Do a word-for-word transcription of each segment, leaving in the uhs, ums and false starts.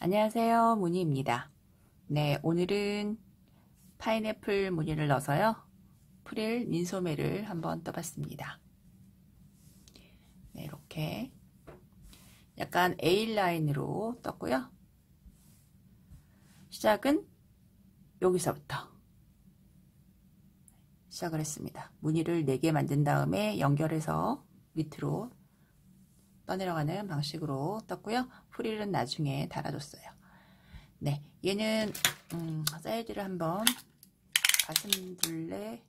안녕하세요, 무늬입니다. 네, 오늘은 파인애플 무늬를 넣어서요, 프릴 민소매를 한번 떠봤습니다. 네, 이렇게 약간 에이 라인으로 떴고요. 시작은 여기서부터 시작을 했습니다. 무늬를 네 개 만든 다음에 연결해서 밑으로 떠내려가는 방식으로 떴고요. 프릴은 나중에 달아줬어요. 네, 얘는 음, 사이즈를 한번 가슴둘레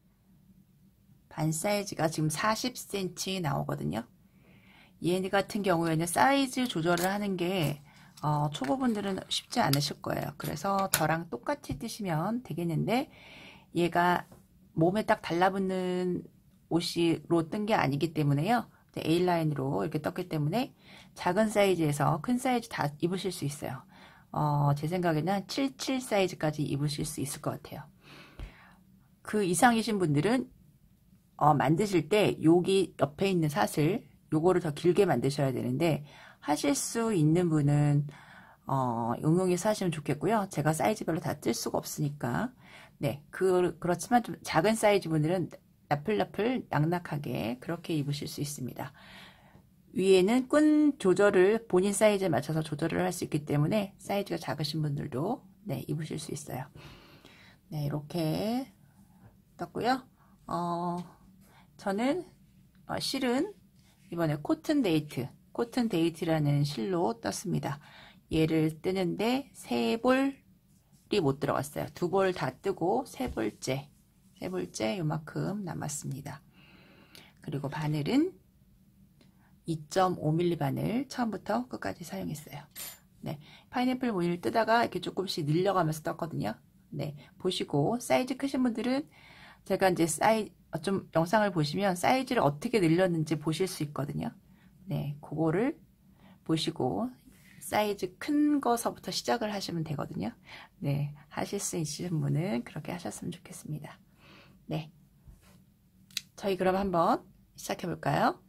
반 사이즈가 지금 사십 센티미터 나오거든요. 얘 같은 경우에는 사이즈 조절을 하는 게 어, 초보분들은 쉽지 않으실 거예요. 그래서 저랑 똑같이 뜨시면 되겠는데, 얘가 몸에 딱 달라붙는 옷으로 뜬 게 아니기 때문에요. 에이 라인으로 이렇게 떴기 때문에 작은 사이즈에서 큰 사이즈 다 입으실 수 있어요. 어, 제 생각에는 한 칠십칠 사이즈까지 입으실 수 있을 것 같아요. 그 이상이신 분들은 어, 만드실 때 여기 옆에 있는 사슬 요거를 더 길게 만드셔야 되는데, 하실 수 있는 분은 어, 응용해서 하시면 좋겠고요. 제가 사이즈별로 다 뜰 수가 없으니까. 네, 그, 그렇지만 좀 작은 사이즈 분들은 나풀나풀 낙낙하게 그렇게 입으실 수 있습니다. 위에는 끈 조절을 본인 사이즈에 맞춰서 조절을 할 수 있기 때문에 사이즈가 작으신 분들도 네, 입으실 수 있어요. 네, 이렇게 떴고요. 어, 저는 어, 실은 이번에 코튼 데이트, 코튼 데이트라는 실로 떴습니다. 얘를 뜨는데 세 볼이 못 들어갔어요. 두 볼 다 뜨고 세 볼째, 세 볼째 요만큼 남았습니다. 그리고 바늘은 이 점 오 밀리미터 바늘 처음부터 끝까지 사용했어요. 네, 파인애플 무늬를 뜨다가 이렇게 조금씩 늘려가면서 떴거든요. 네, 보시고 사이즈 크신 분들은 제가 이제 사이 좀 영상을 보시면 사이즈를 어떻게 늘렸는지 보실 수 있거든요. 네, 그거를 보시고 사이즈 큰 거서부터 시작을 하시면 되거든요. 네, 하실 수 있으신 분은 그렇게 하셨으면 좋겠습니다. 네, 저희 그럼 한번 시작해 볼까요?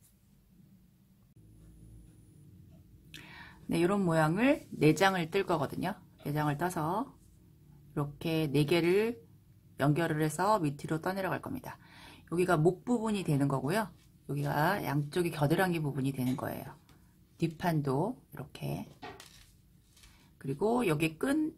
네, 이런 모양을 네 장을 뜰 거거든요. 네 장을 떠서 이렇게 네 개를 연결을 해서 밑으로 떠내려갈 겁니다. 여기가 목 부분이 되는 거고요. 여기가 양쪽이 겨드랑이 부분이 되는 거예요. 뒷판도 이렇게, 그리고 여기 끈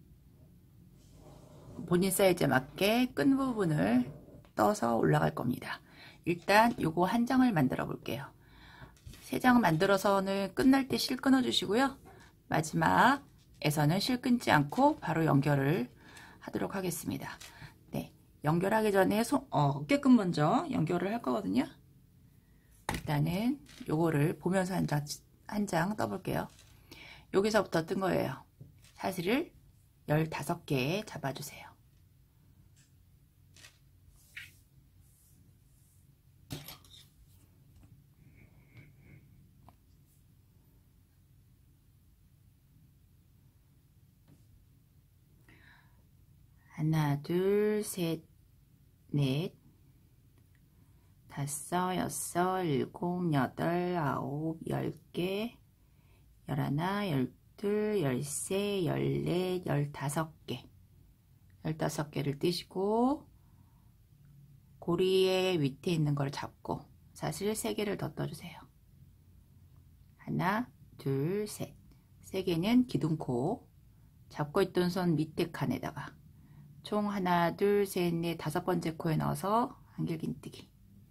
본인 사이즈에 맞게 끈 부분을 떠서 올라갈 겁니다. 일단 요거 한 장을 만들어 볼게요. 세 장 만들어서는 끝날 때 실 끊어 주시고요. 마지막에서는 실 끊지 않고 바로 연결을 하도록 하겠습니다. 네, 연결하기 전에 손, 어, 어깨끈 먼저 연결을 할 거거든요. 일단은 요거를 보면서 한 장, 한 장 떠볼게요. 여기서부터 뜬 거예요. 사슬을 열다섯 개 잡아주세요. 하나, 둘, 셋, 넷, 다섯, 여섯, 일곱, 여덟, 아홉, 열 개, 열하나, 열둘, 열세, 열넷, 열다섯 개. 열다섯 개를 띄시고 고리의 밑에 있는 걸 잡고 사슬 세 개를 더 떠주세요. 하나, 둘, 셋. 세 개는 기둥코, 잡고 있던 손 밑에 칸에다가 총 하나, 둘, 셋, 넷, 다섯 번째 코에 넣어서 한길긴뜨기.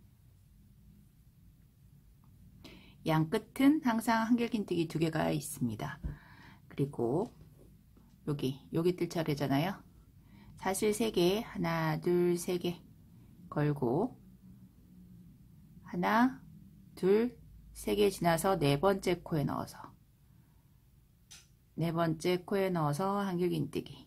양 끝은 항상 한길긴뜨기 두 개가 있습니다. 그리고 여기 여기 뜰 차례잖아요. 사슬 세 개, 하나, 둘, 세 개 걸고 하나, 둘, 세 개 지나서 네 번째 코에 넣어서 네 번째 코에 넣어서 한길긴뜨기.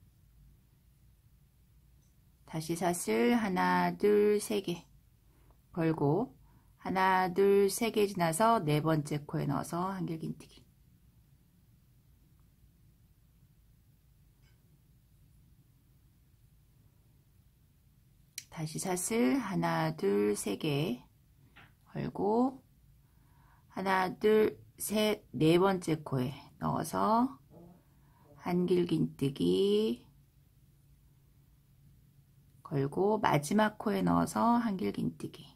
다시 사슬 하나, 둘, 세 개 걸고 하나, 둘, 세 개 지나서 네 번째 코에 넣어서 한길긴뜨기. 다시 사슬 하나, 둘, 세 개 걸고 하나, 둘, 셋, 네 번째 코에 넣어서 한길긴뜨기 걸고 마지막 코에 넣어서 한길긴뜨기.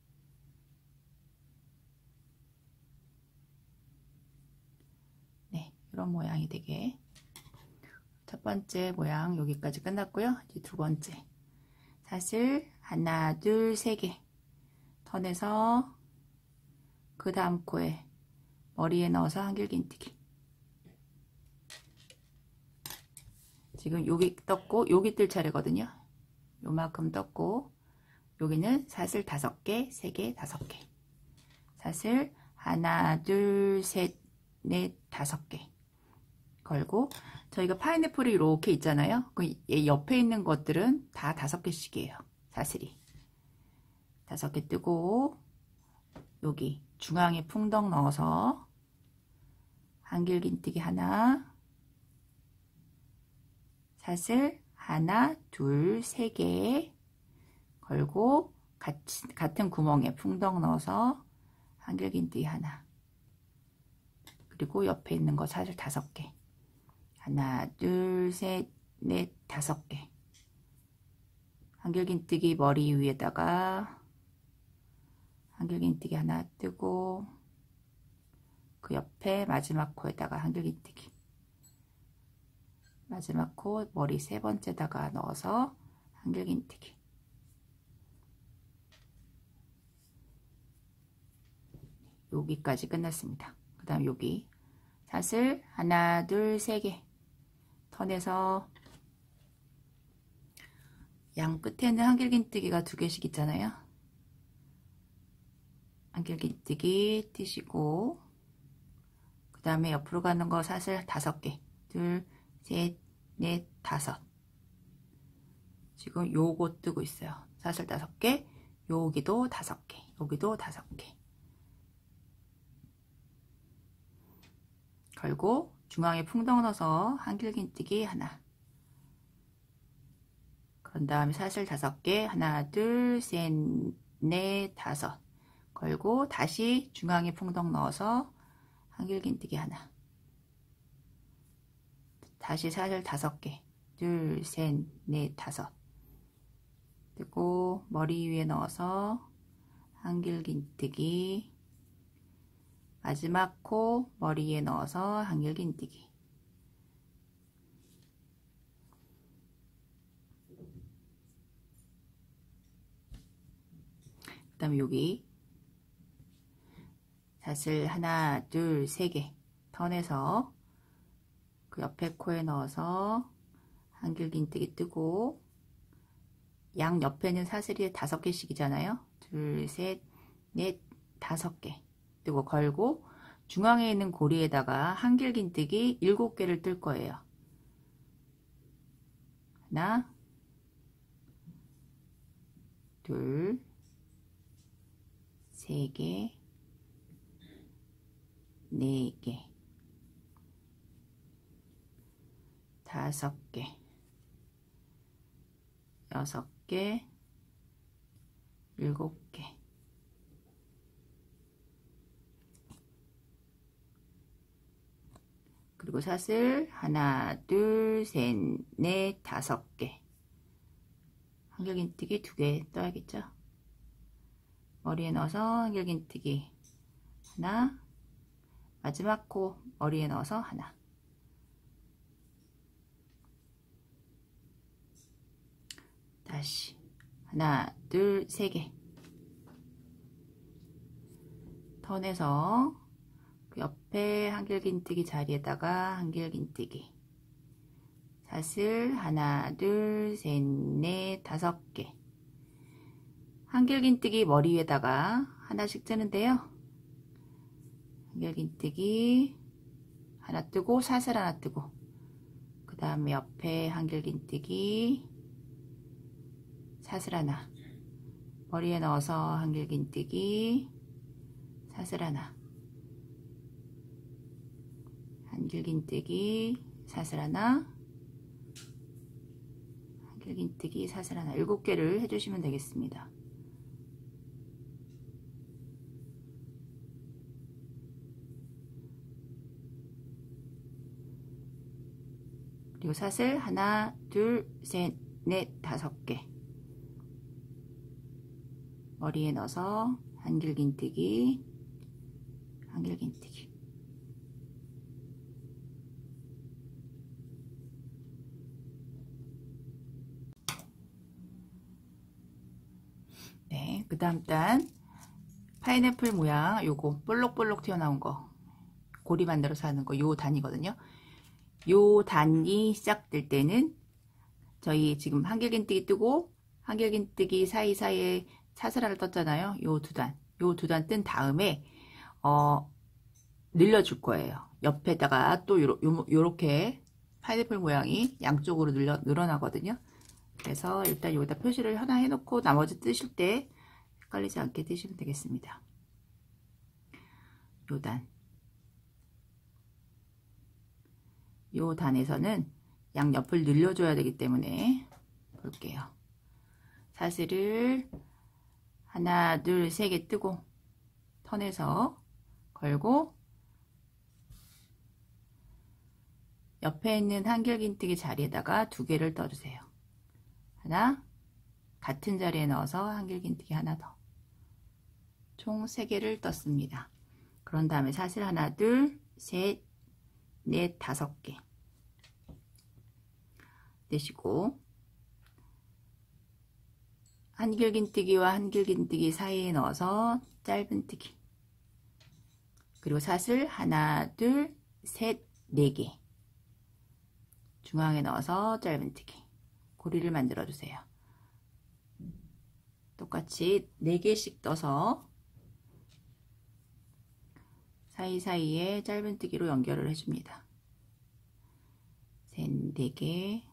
네, 이런 모양이 되게. 첫 번째 모양 여기까지 끝났고요. 이제 두 번째 사슬 하나 둘 세 개 턴에서 그 다음 코에 머리에 넣어서 한길긴뜨기. 지금 여기 떴고 여기 뜰 차례거든요. 요만큼 떴고 여기는 사슬 다섯 개, 세 개, 다섯 개. 사슬 하나, 둘, 셋, 넷, 다섯 개 걸고 저희가 파인애플이 이렇게 있잖아요. 그 옆에 있는 것들은 다 다섯 개씩이에요. 사슬이 다섯 개 뜨고 여기 중앙에 풍덩 넣어서 한길긴뜨기 하나, 사슬 하나, 둘, 세 개 걸고 같이, 같은 구멍에 풍덩 넣어서 한길긴뜨기 하나, 그리고 옆에 있는 거 사슬 다섯 개 하나, 둘, 셋, 넷, 다섯 개 한길긴뜨기 머리 위에다가 한길긴뜨기 하나 뜨고 그 옆에 마지막 코에다가 한길긴뜨기 마지막 코 머리 세 번째다가 넣어서 한길긴뜨기. 여기까지 끝났습니다. 그 다음 여기 사슬 하나 둘 세 개 턴에서 양 끝에는 한길긴뜨기가 두 개씩 있잖아요. 한길긴뜨기 뜨시고 그 다음에 옆으로 가는 거 사슬 다섯 개 둘, 셋, 넷, 다섯. 지금 요거 뜨고 있어요. 사슬 다섯 개, 여기도 다섯 개, 여기도 다섯 개. 걸고 중앙에 풍덩 넣어서 한길긴뜨기 하나. 그런 다음에 사슬 다섯 개, 하나, 둘, 셋, 넷, 다섯. 걸고 다시 중앙에 풍덩 넣어서 한길긴뜨기 하나. 다시 사슬 다섯 개, 둘, 셋, 넷, 다섯. 뜨고 머리 위에 넣어서 한길긴뜨기. 마지막 코 머리에 넣어서 한길긴뜨기. 그 다음에 여기 사슬 하나, 둘, 세 개 턴에서 그 옆에 코에 넣어서 한길긴뜨기 뜨고 양 옆에는 사슬이 다섯 개씩이잖아요. 둘, 셋, 넷, 다섯 개 뜨고 걸고 중앙에 있는 고리에다가 한길긴뜨기 일곱 개를 뜰 거예요. 하나, 둘, 세 개, 네 개, 다섯 개, 여섯 개, 일곱 개. 그리고 사슬 하나, 둘, 셋, 넷, 다섯 개. 한길긴뜨기 두 개 떠야겠죠? 머리에 넣어서 한길긴뜨기 하나, 마지막 코 머리에 넣어서 하나. 다시 하나, 둘, 세 개. 턴에서 그 옆에 한길긴뜨기 자리에다가 한길긴뜨기. 사슬 하나, 둘, 셋, 넷, 다섯 개. 한길긴뜨기 머리 위에다가 하나씩 뜨는데요. 한길긴뜨기 하나 뜨고 사슬 하나 뜨고 그 다음에 옆에 한길긴뜨기 사슬 하나 머리에 넣어서 한길긴뜨기 사슬 하나 한길긴뜨기 사슬 하나 한길긴뜨기 사슬 하나 일곱 개를 해주시면 되겠습니다. 그리고 사슬 하나, 둘, 셋, 넷, 다섯 개. 머리에 넣어서 한길긴뜨기, 한길긴뜨기. 네, 그 다음 단 파인애플 모양 요거 볼록볼록 튀어나온 거 고리 만들어서 하는 거 요 단이거든요. 요 단이 시작될 때는 저희 지금 한길긴뜨기 뜨고 한길긴뜨기 사이사이에 사슬 하나 떴잖아요. 요 두 단, 요 두 단 뜬 다음에 어 늘려줄 거예요. 옆에다가 또 요러, 요, 요렇게 파인애플 모양이 양쪽으로 늘려, 늘어나거든요. 그래서 일단 여기다 표시를 하나 해놓고 나머지 뜨실 때 헷갈리지 않게 뜨시면 되겠습니다. 요 단, 요 단에서는 양옆을 늘려줘야 되기 때문에 볼게요. 사슬을 하나, 둘, 세 개 뜨고 턴에서 걸고 옆에 있는 한길긴뜨기 자리에다가 두 개를 떠주세요. 하나, 같은 자리에 넣어서 한길긴뜨기 하나 더. 총 세 개를 떴습니다. 그런 다음에 사슬 하나, 둘, 셋, 넷, 다섯 개 떼시고 한길긴뜨기와 한길긴뜨기 사이에 넣어서 짧은뜨기. 그리고 사슬 하나, 둘, 셋, 네 개. 중앙에 넣어서 짧은뜨기. 고리를 만들어 주세요. 똑같이 네 개씩 떠서 사이사이에 짧은뜨기로 연결을 해줍니다. 셋, 네 개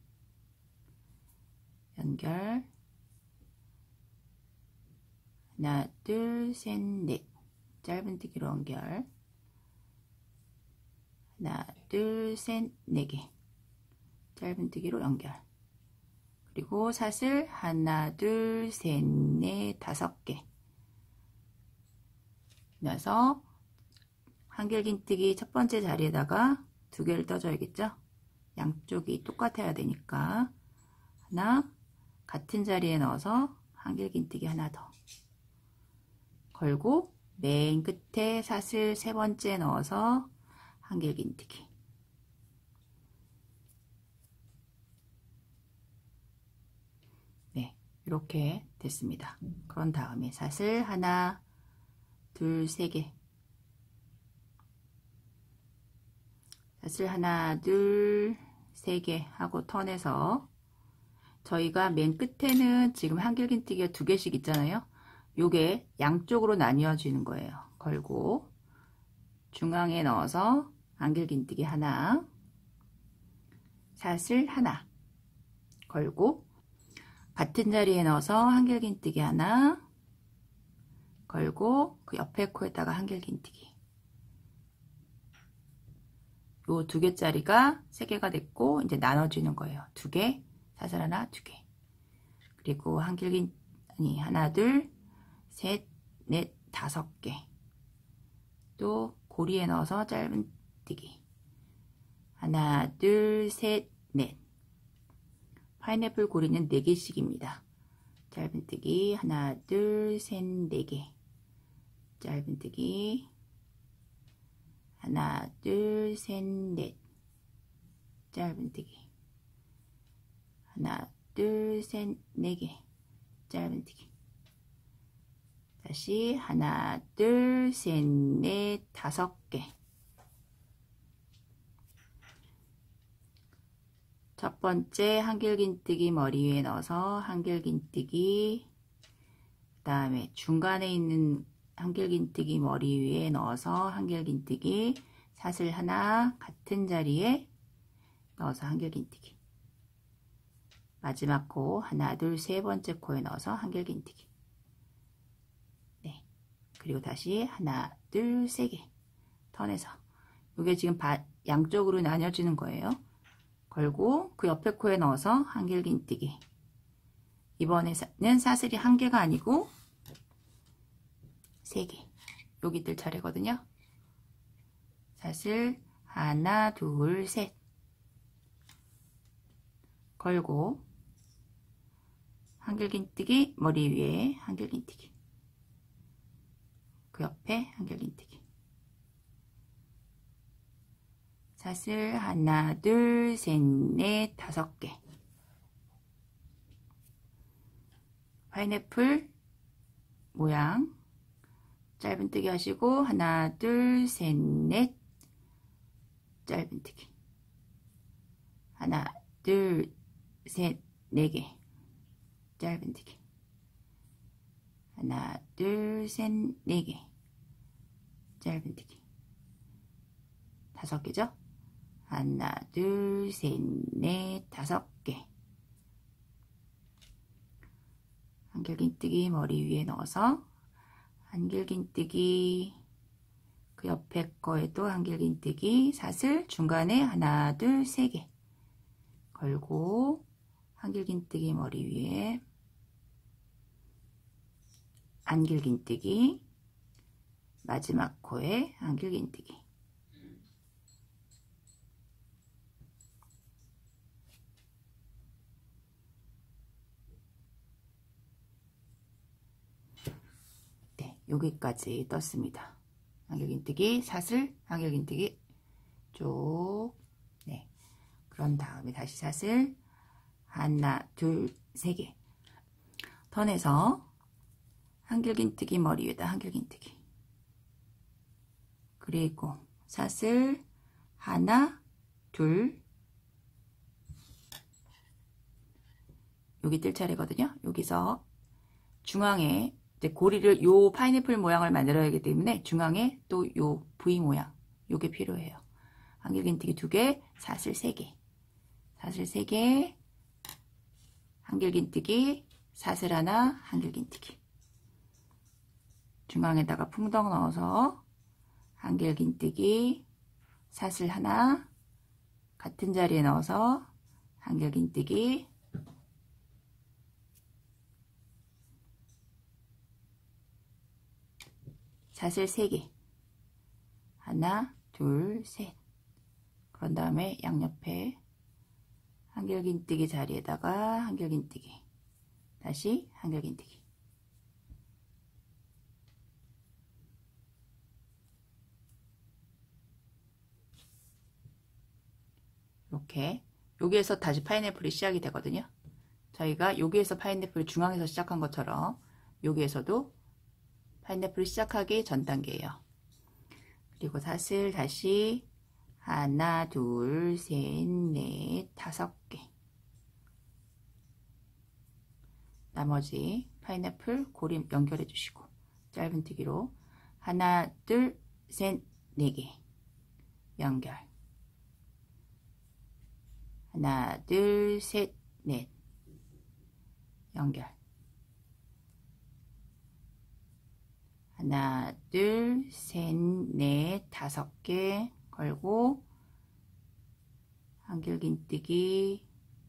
연결. 하나, 둘, 셋, 넷. 짧은뜨기로 연결. 하나, 둘, 셋, 네 개. 짧은뜨기로 연결. 그리고 사슬 하나, 둘, 셋, 넷, 다섯 개. 넣어서 한길긴뜨기 첫 번째 자리에다가 두 개를 떠줘야겠죠? 양쪽이 똑같아야 되니까 하나, 같은 자리에 넣어서 한길긴뜨기 하나 더 걸고 맨 끝에 사슬 세 번째 넣어서 한길긴뜨기. 네, 이렇게 됐습니다. 그런 다음에 사슬 하나, 둘, 세 개. 사슬 하나, 둘, 세 개 하고 턴해서 저희가 맨 끝에는 지금 한길긴뜨기가 두 개씩 있잖아요. 요게 양쪽으로 나뉘어지는 거예요. 걸고 중앙에 넣어서 한길긴뜨기 하나, 사슬 하나 걸고 같은 자리에 넣어서 한길긴뜨기 하나 걸고 그 옆에 코에다가 한길긴뜨기. 요 두 개짜리가 세 개가 됐고 이제 나눠지는 거예요. 두 개, 사슬 하나, 두 개. 그리고 한길긴 아니 하나, 둘, 셋, 넷, 다섯 개. 또 고리에 넣어서 짧은뜨기. 하나, 둘, 셋, 넷. 파인애플 고리는 네 개씩입니다. 짧은뜨기 하나, 둘, 셋, 네 개. 짧은뜨기 하나, 둘, 셋, 넷. 짧은뜨기 하나, 둘, 셋, 네 개. 짧은뜨기. 다시 하나, 둘, 셋, 넷, 다섯 개. 첫 번째 한길긴뜨기 머리 위에 넣어서 한길긴뜨기, 그 다음에 중간에 있는 한길긴뜨기 머리 위에 넣어서 한길긴뜨기, 사슬 하나 같은 자리에 넣어서 한길긴뜨기. 마지막 코 하나, 둘, 세 번째 코에 넣어서 한길긴뜨기. 네. 그리고 다시 하나, 둘, 세 개. 턴해서. 이게 지금 바, 양쪽으로 나뉘어지는 거예요. 걸고 그 옆에 코에 넣어서 한길긴뜨기. 이번에는 사슬이 한 개가 아니고 세 개. 여기 뜰 차례거든요. 사슬 하나, 둘, 셋. 걸고 한길긴뜨기 머리 위에 한길긴뜨기 그 옆에 한길긴뜨기 사슬 하나 둘 셋 넷 다섯 개 파인애플 모양 짧은뜨기 하시고 하나 둘 셋 넷 짧은뜨기 하나 둘 셋 네 개 짧은뜨기 하나 둘 셋 네 개 짧은뜨기 다섯 개죠? 하나 둘 셋 넷 다섯 개 한길긴뜨기 머리 위에 넣어서 한길긴뜨기 그 옆에 거에도 한길긴뜨기 사슬 중간에 하나 둘 세 개 걸고 한길긴뜨기 머리 위에 안길긴뜨기 마지막 코에 한길긴뜨기 네, 여기까지 떴습니다. 한길긴뜨기 사슬 한길긴뜨기 쭉 네, 그런 다음에 다시 사슬 하나 둘 세 개 턴에서 한길긴뜨기 머리 위에다 한길긴뜨기 그리고 사슬 하나 둘 여기 뜰 차례거든요. 여기서 중앙에 이제 고리를 요 파인애플 모양을 만들어야 하기 때문에 중앙에 또 요 V 모양 요게 필요해요. 한길긴뜨기 두 개 사슬 세 개 사슬 세 개 한길긴뜨기 사슬 하나 한길긴뜨기 중앙에다가 풍덩 넣어서 한길긴뜨기 사슬 하나 같은 자리에 넣어서 한길긴뜨기 사슬 세 개 하나 둘 셋 그런 다음에 양옆에 한길긴뜨기 자리에다가 한길긴뜨기 다시 한길긴뜨기 이렇게 여기에서 다시 파인애플이 시작이 되거든요. 저희가 여기에서 파인애플 중앙에서 시작한 것처럼 여기에서도 파인애플 시작하기 전 단계예요. 그리고 사슬 다시 하나 둘 셋 넷 다섯 개 나머지 파인애플 고리 연결해 주시고 짧은뜨기로 하나 둘 셋 네 개 연결 하나 둘 셋 넷 연결 하나 둘 셋 넷 다섯 개 걸고 한길긴뜨기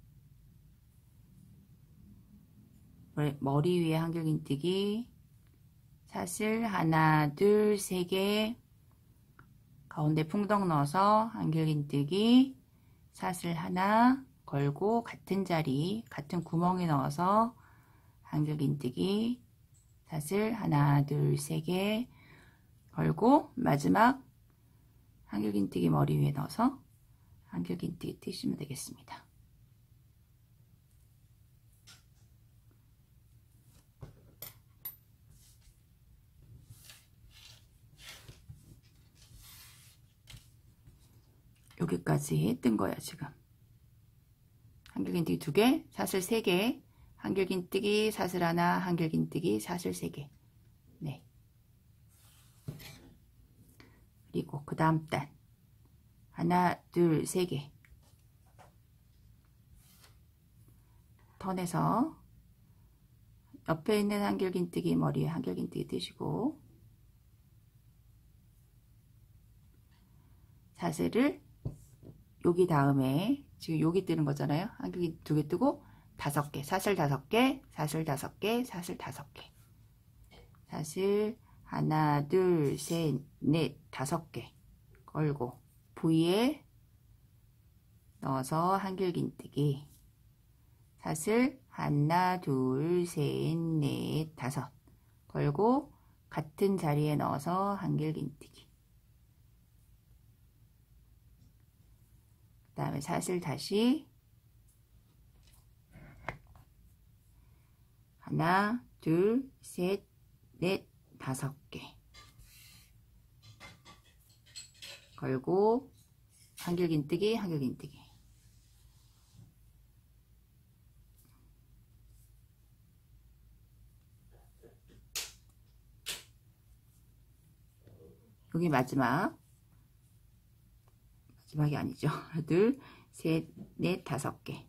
머리 위에 한길긴뜨기 사슬 하나 둘 세 개 가운데 풍덩 넣어서 한길긴뜨기 사슬 하나 걸고 같은 자리 같은 구멍에 넣어서 한길긴뜨기 사슬 하나 둘 세 개 걸고 마지막 한길긴뜨기 머리 위에 넣어서 한길긴뜨기 뜨시면 되겠습니다. 여기까지 뜬 거예요. 지금 한길긴뜨기 두 개 사슬 세 개 한길긴뜨기 사슬 하나 한길긴뜨기 사슬 세 개 네. 그리고 그 다음 단 하나 둘 세 개 턴에서 옆에 있는 한길긴뜨기 머리에 한길긴뜨기 뜨시고 사슬을 여기 다음에 지금 여기 뜨는 거잖아요. 한길긴뜨기 두 개 뜨고 다섯 개 사슬 다섯 개 사슬 다섯 개 사슬 다섯 개 사슬 하나 둘 셋 넷 다섯 개 걸고 V에 넣어서 한길긴뜨기 사슬 하나, 둘, 셋, 넷, 다섯 걸고 같은 자리에 넣어서 한길긴뜨기. 그 다음에 사슬 다시 하나, 둘, 셋, 넷, 다섯 개 걸고 한길긴뜨기, 한길긴뜨기. 여기 마지막 마지막이 아니죠. 하나, 둘, 셋, 넷, 다섯 개.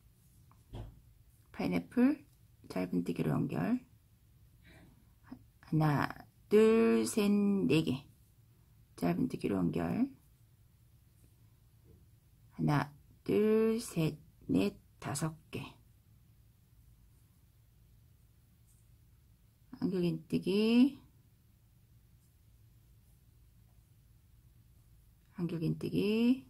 파인애플 짧은뜨기로 연결. 하나, 둘, 셋, 네 개. 짧은뜨기로 연결. 하나, 둘, 셋, 넷, 다섯 개. 한길긴뜨기, 한길긴뜨기,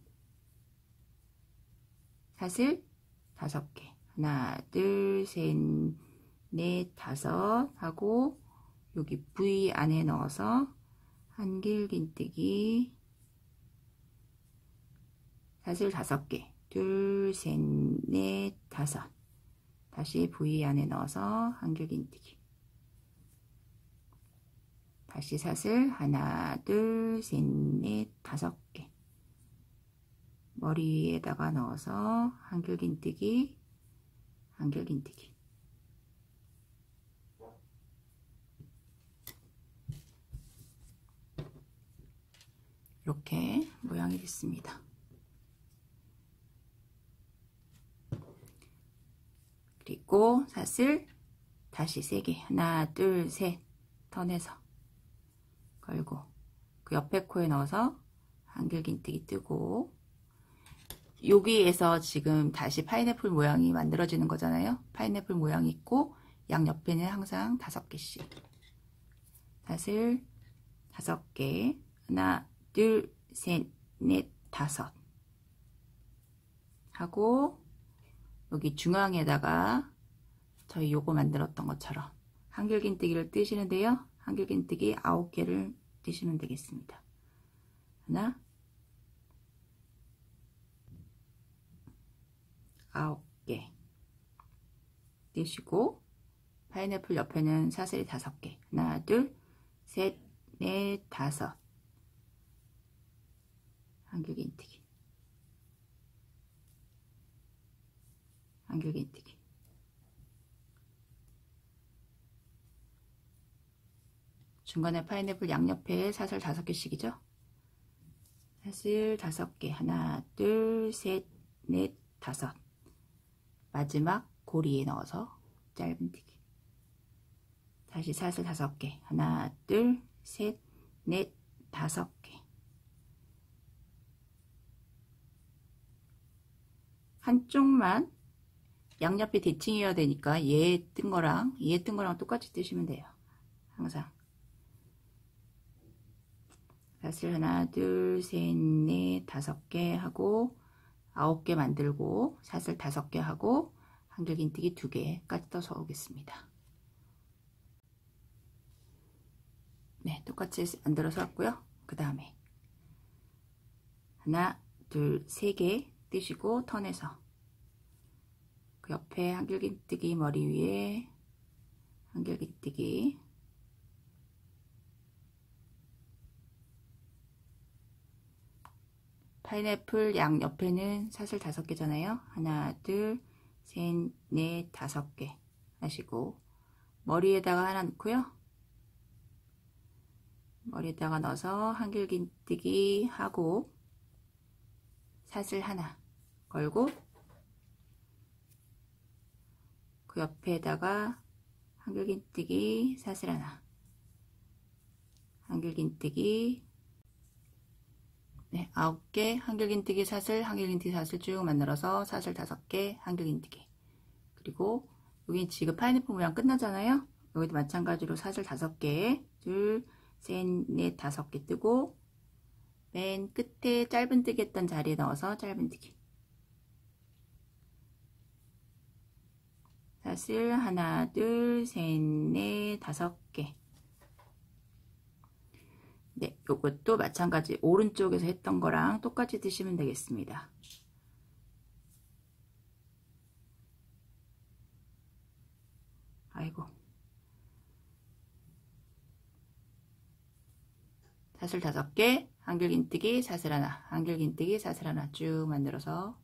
사슬 다섯 개. 하나, 둘, 셋, 넷, 다섯 하고 여기 V 안에 넣어서 한길긴뜨기, 사슬 다섯 개. 둘, 셋, 넷, 다섯. 다시 V 안에 넣어서 한길긴뜨기. 다시 사슬 하나, 둘, 셋, 넷, 다섯 개. 머리에다가 넣어서 한길긴뜨기, 한길긴뜨기. 이렇게 모양이 됐습니다. 그리고 사슬 다시 세 개. 하나, 둘, 셋. 턴해서 걸고 그 옆에 코에 넣어서 한길긴뜨기 뜨고, 여기에서 지금 다시 파인애플 모양이 만들어지는 거잖아요. 파인애플 모양이 있고 양옆에는 항상 다섯 개씩. 사슬 다섯 개. 하나, 둘, 셋, 넷, 다섯 하고 여기 중앙에다가 저희 요거 만들었던 것처럼 한길긴뜨기를 뜨시는데요. 한길긴뜨기 아홉 개를 뜨시면 되겠습니다. 하나, 아홉 개 뜨시고 파인애플 옆에는 사슬이 다섯 개. 하나, 둘, 셋, 넷, 다섯. 한길긴뜨기, 한길긴뜨기. 중간에 파인애플 양옆에 사슬 다섯 개씩이죠. 사슬 다섯 개. 하나, 둘, 셋, 넷, 다섯. 마지막 고리에 넣어서 짧은뜨기. 다시 사슬 다섯 개. 하나, 둘, 셋, 넷, 다섯 개. 한쪽만 양옆이 대칭이어야 되니까 얘 뜬 거랑 얘 뜬 거랑 똑같이 뜨시면 돼요. 항상 사슬 하나, 둘, 셋, 넷, 다섯 개 하고 아홉 개 만들고 사슬 다섯 개 하고 한길긴뜨기 두 개까지 떠서 오겠습니다. 네, 똑같이 만들어서 왔고요. 그 다음에 하나, 둘, 세 개 뜨시고 턴해서 그 옆에 한길긴뜨기 머리 위에 한길긴뜨기, 파인애플 양 옆에는 사슬 다섯 개잖아요. 하나, 둘, 셋, 넷, 다섯 개 하시고 머리에다가 하나 넣고요. 머리에다가 넣어서 한길긴뜨기 하고 사슬 하나 걸고 그 옆에다가 한길긴뜨기, 사슬 하나, 한길긴뜨기, 네, 아홉 개, 한길긴뜨기, 사슬, 한길긴뜨기, 사슬 쭉 만들어서 사슬 다섯 개, 한길긴뜨기. 그리고 여기 지금 파인애플 모양 끝나잖아요. 여기도 마찬가지로 사슬 다섯 개, 둘, 셋, 넷, 다섯 개 뜨고 맨 끝에 짧은뜨기 했던 자리에 넣어서 짧은뜨기. 사슬 하나, 둘, 셋, 넷, 다섯 개. 네, 요것도 마찬가지 오른쪽에서 했던 거랑 똑같이 드시면 되겠습니다. 아이고. 사슬 다섯 개, 한길긴뜨기, 사슬 하나, 한길긴뜨기, 사슬 하나 쭉 만들어서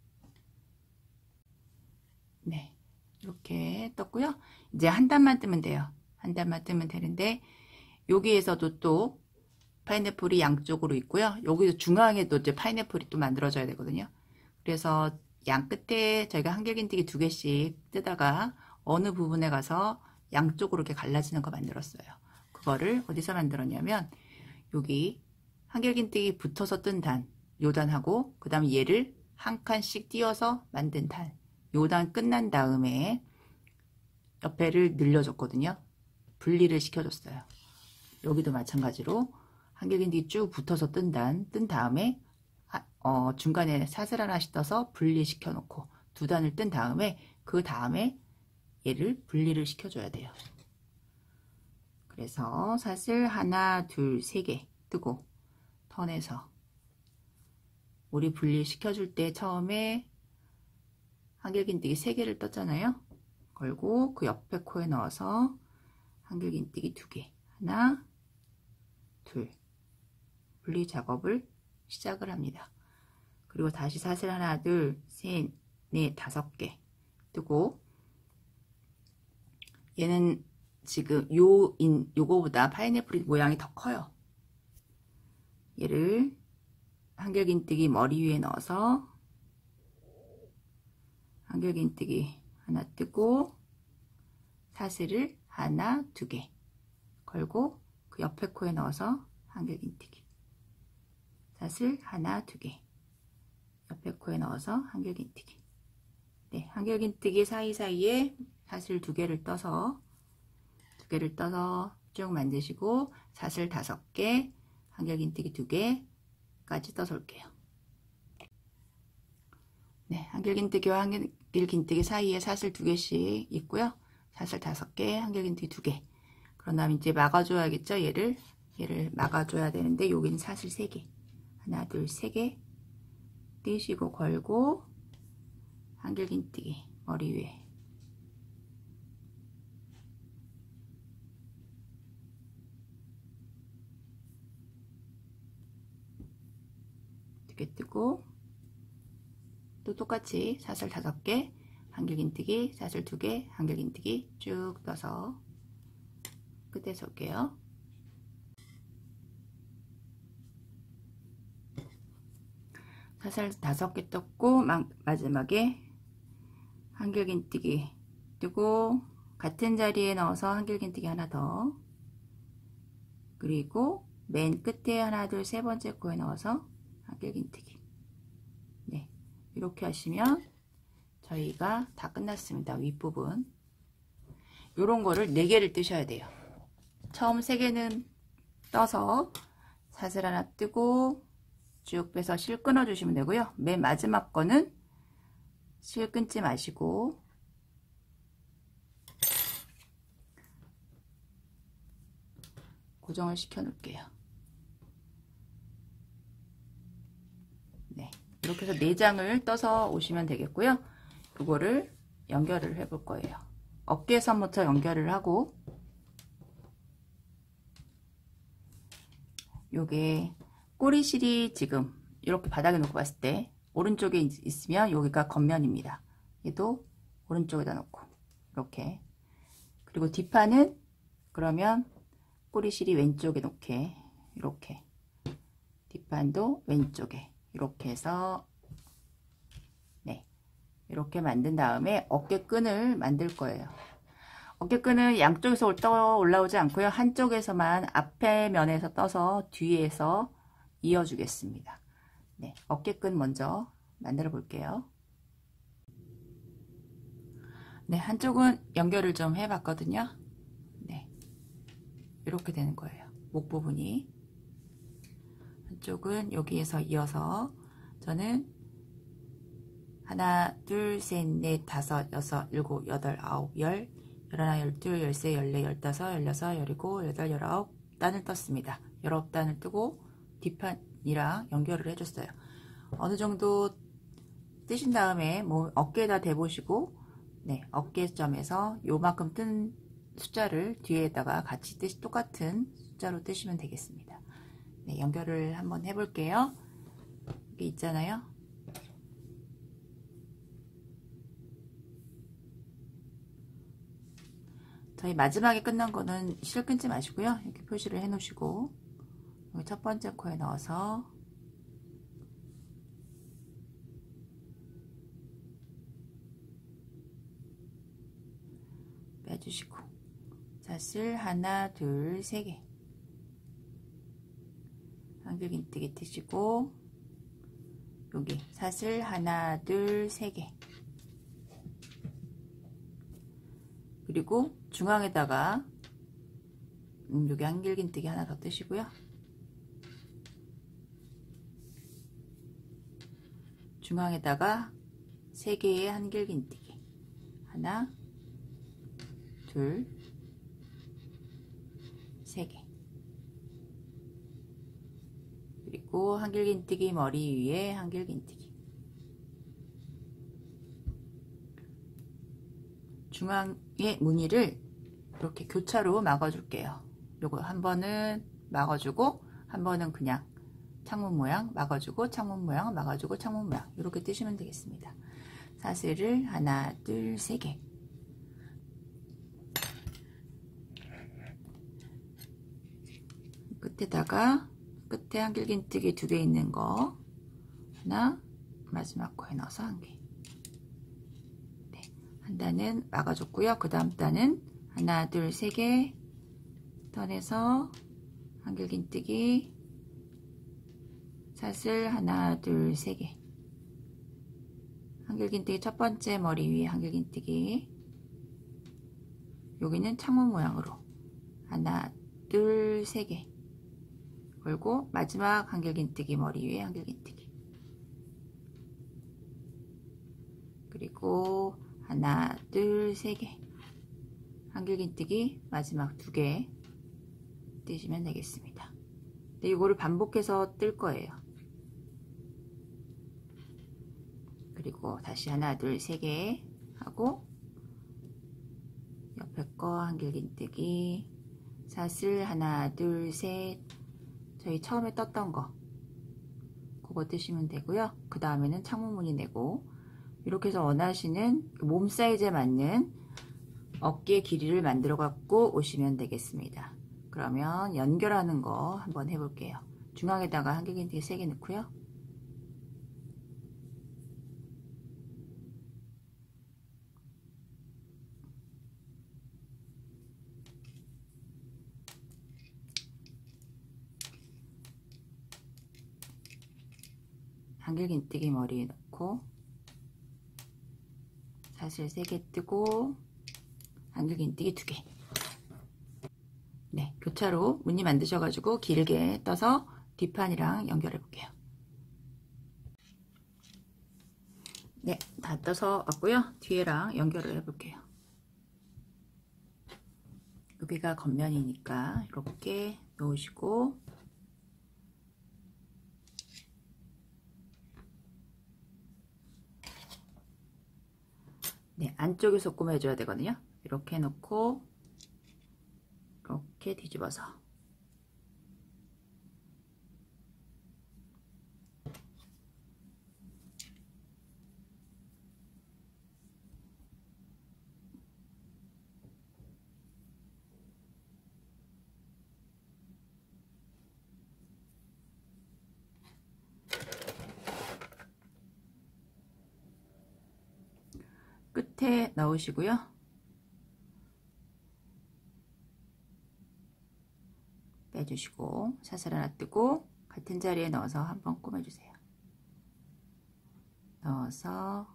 네, 이렇게 떴고요. 이제 한 단만 뜨면 돼요. 한 단만 뜨면 되는데 여기에서도 또 파인애플이 양쪽으로 있고요. 여기서 중앙에도 이제 파인애플이 또 만들어져야 되거든요. 그래서 양 끝에 저희가 한길긴뜨기 두 개씩 뜨다가 어느 부분에 가서 양쪽으로 이렇게 갈라지는 거 만들었어요. 그거를 어디서 만들었냐면 여기 한길긴뜨기 붙어서 뜬 단, 요 단하고 그 다음 얘를 한 칸씩 띄워서 만든 단, 요 단 끝난 다음에 옆에를 늘려줬거든요. 분리를 시켜줬어요. 여기도 마찬가지로 한길긴뜨기 쭉 붙어서 뜬 단, 뜬 다음에 어, 중간에 사슬 하나씩 떠서 분리시켜 놓고 두 단을 뜬 다음에 그 다음에 얘를 분리를 시켜줘야 돼요. 그래서 사슬 하나, 둘, 세 개 뜨고 턴에서 우리 분리시켜줄 때 처음에 한길긴뜨기 세 개를 떴잖아요. 걸고 그 옆에 코에 넣어서 한길긴뜨기 두 개, 하나, 둘, 분리 작업을 시작을 합니다. 그리고 다시 사슬 하나, 둘, 셋, 넷, 다섯 개 뜨고 얘는 지금 요, 인, 요거보다 파인애플 모양이 더 커요. 얘를 한길긴뜨기 머리 위에 넣어서 한길긴뜨기 하나 뜨고 사슬을 하나, 두 개 걸고 그 옆에 코에 넣어서 한길긴뜨기 사슬 하나, 두 개 옆에 코에 넣어서 한길긴뜨기. 네, 한길긴뜨기 사이사이에 사슬 두 개를 떠서 두 개를 떠서 쭉 만드시고 사슬 다섯 개, 한길긴뜨기 두 개까지 떠서 올게요. 네, 한길긴뜨기와 한길긴뜨기 사이에 사슬 두 개씩 있고요. 사슬 다섯 개, 한길긴뜨기 두 개. 그런 다음에 이제 막아줘야겠죠. 얘를 얘를 막아줘야 되는데 여기는 사슬 세 개. 하나, 둘, 세 개 띄시고 걸고 한길긴뜨기 머리 위에 두 개 뜨고 또 똑같이 사슬 다섯 개, 한길긴뜨기, 사슬 두 개, 한길긴뜨기 쭉 떠서 끝에서 올게요. 사슬 다섯 개 떴고 마, 마지막에 한길긴뜨기 뜨고 같은 자리에 넣어서 한길긴뜨기 하나 더 그리고 맨 끝에 하나, 둘, 세 번째 코에 넣어서 한길긴뜨기. 네, 이렇게 하시면 저희가 다 끝났습니다. 윗부분 요런 거를 네 개를 뜨셔야 돼요. 처음 세 개는 떠서 사슬 하나 뜨고 쭉 빼서 실 끊어 주시면 되고요. 맨 마지막 거는 실 끊지 마시고 고정을 시켜 놓을게요. 네, 이렇게 해서 네 장을 떠서 오시면 되겠고요. 이거를 연결을 해 볼 거예요. 어깨선부터 연결을 하고 요게 꼬리실이 지금 이렇게 바닥에 놓고 봤을 때 오른쪽에 있으면 여기가 겉면입니다. 얘도 오른쪽에다 놓고 이렇게 그리고 뒷판은 그러면 꼬리실이 왼쪽에 놓게 이렇게 뒷판도 왼쪽에 이렇게 해서 네 이렇게 만든 다음에 어깨끈을 만들 거예요. 어깨끈은 양쪽에서 떠 올라오지 않고요. 한쪽에서만 앞에 면에서 떠서 뒤에서 이어주겠습니다. 네, 어깨끈 먼저 만들어 볼게요. 네, 한쪽은 연결을 좀 해봤거든요. 네, 이렇게 되는 거예요. 목 부분이. 한쪽은 여기에서 이어서 저는 하나, 둘, 셋, 넷, 다섯, 여섯, 일곱, 여덟, 아홉, 열, 열하나, 열둘, 열세, 열네, 열다섯, 열여섯, 열일곱, 열여덟, 열아홉 단을 떴습니다. 열아홉 단을 뜨고 뒷판이랑 연결을 해줬어요. 어느 정도 뜨신 다음에 뭐 어깨에다 대보시고, 네, 어깨점에서 요만큼 뜬 숫자를 뒤에다가 같이 뜨시, 똑같은 숫자로 뜨시면 되겠습니다. 네, 연결을 한번 해볼게요. 여기 있잖아요. 저희 마지막에 끝난 거는 실 끊지 마시고요. 이렇게 표시를 해 놓으시고, 여기 첫 번째 코에 넣어서 빼주시고, 사슬 하나, 둘, 세 개, 한길긴뜨기 트시고, 여기 사슬 하나, 둘, 세 개, 그리고 중앙에다가 음, 여기 한길긴뜨기 하나 더 뜨시고요. 중앙에다가 세 개의 한길긴뜨기, 하나, 둘, 세 개, 그리고 한길긴뜨기 머리 위에 한길긴뜨기, 중앙의 무늬를 이렇게 교차로 막아줄게요. 요거 한 번은 막아주고, 한 번은 그냥 창문 모양 막아주고, 창문 모양 막아주고, 창문 모양 이렇게 뜨시면 되겠습니다. 사슬을 하나, 둘, 세 개, 끝에다가 끝에 한길긴뜨기 두 개 있는 거 하나, 마지막 코에 넣어서 한 개. 네, 한 단은 막아줬고요. 그 다음 단은 하나, 둘, 세 개 턴에서 한길긴뜨기, 사슬 하나, 둘, 세 개, 한길긴뜨기 첫 번째 머리 위에 한길긴뜨기, 여기는 창문 모양으로 하나, 둘, 세 개 걸고, 마지막 한길긴뜨기 머리 위에 한길긴뜨기, 그리고 하나, 둘, 세 개, 한길긴뜨기 마지막 두 개 뜨시면 되겠습니다. 네, 이거를 반복해서 뜰 거예요. 그리고 다시 하나, 둘, 세 개 하고, 옆에 거 한길긴뜨기, 사슬 하나, 둘, 셋, 저희 처음에 떴던 거 그거 뜨시면 되고요. 그 다음에는 창문 무늬 내고, 이렇게 해서 원하시는 몸 사이즈에 맞는 어깨 길이를 만들어 갖고 오시면 되겠습니다. 그러면 연결하는 거 한번 해볼게요. 중앙에다가 한길긴뜨기 세 개 넣고요. 한길긴뜨기 머리에 넣고, 사슬 세 개 뜨고, 한길긴뜨기 두 개. 네, 교차로 무늬 만드셔가지고 길게 떠서 뒷판이랑 연결해 볼게요. 네, 다 떠서 왔고요. 뒤에랑 연결을 해 볼게요. 여기가 겉면이니까 이렇게 놓으시고, 네, 안쪽에서 꼬매줘야 되거든요. 이렇게 놓고 이렇게 뒤집어서, 끝에 넣으시고요. 빼주시고, 사슬 하나 뜨고 같은 자리에 넣어서 한번 꼬매주세요. 넣어서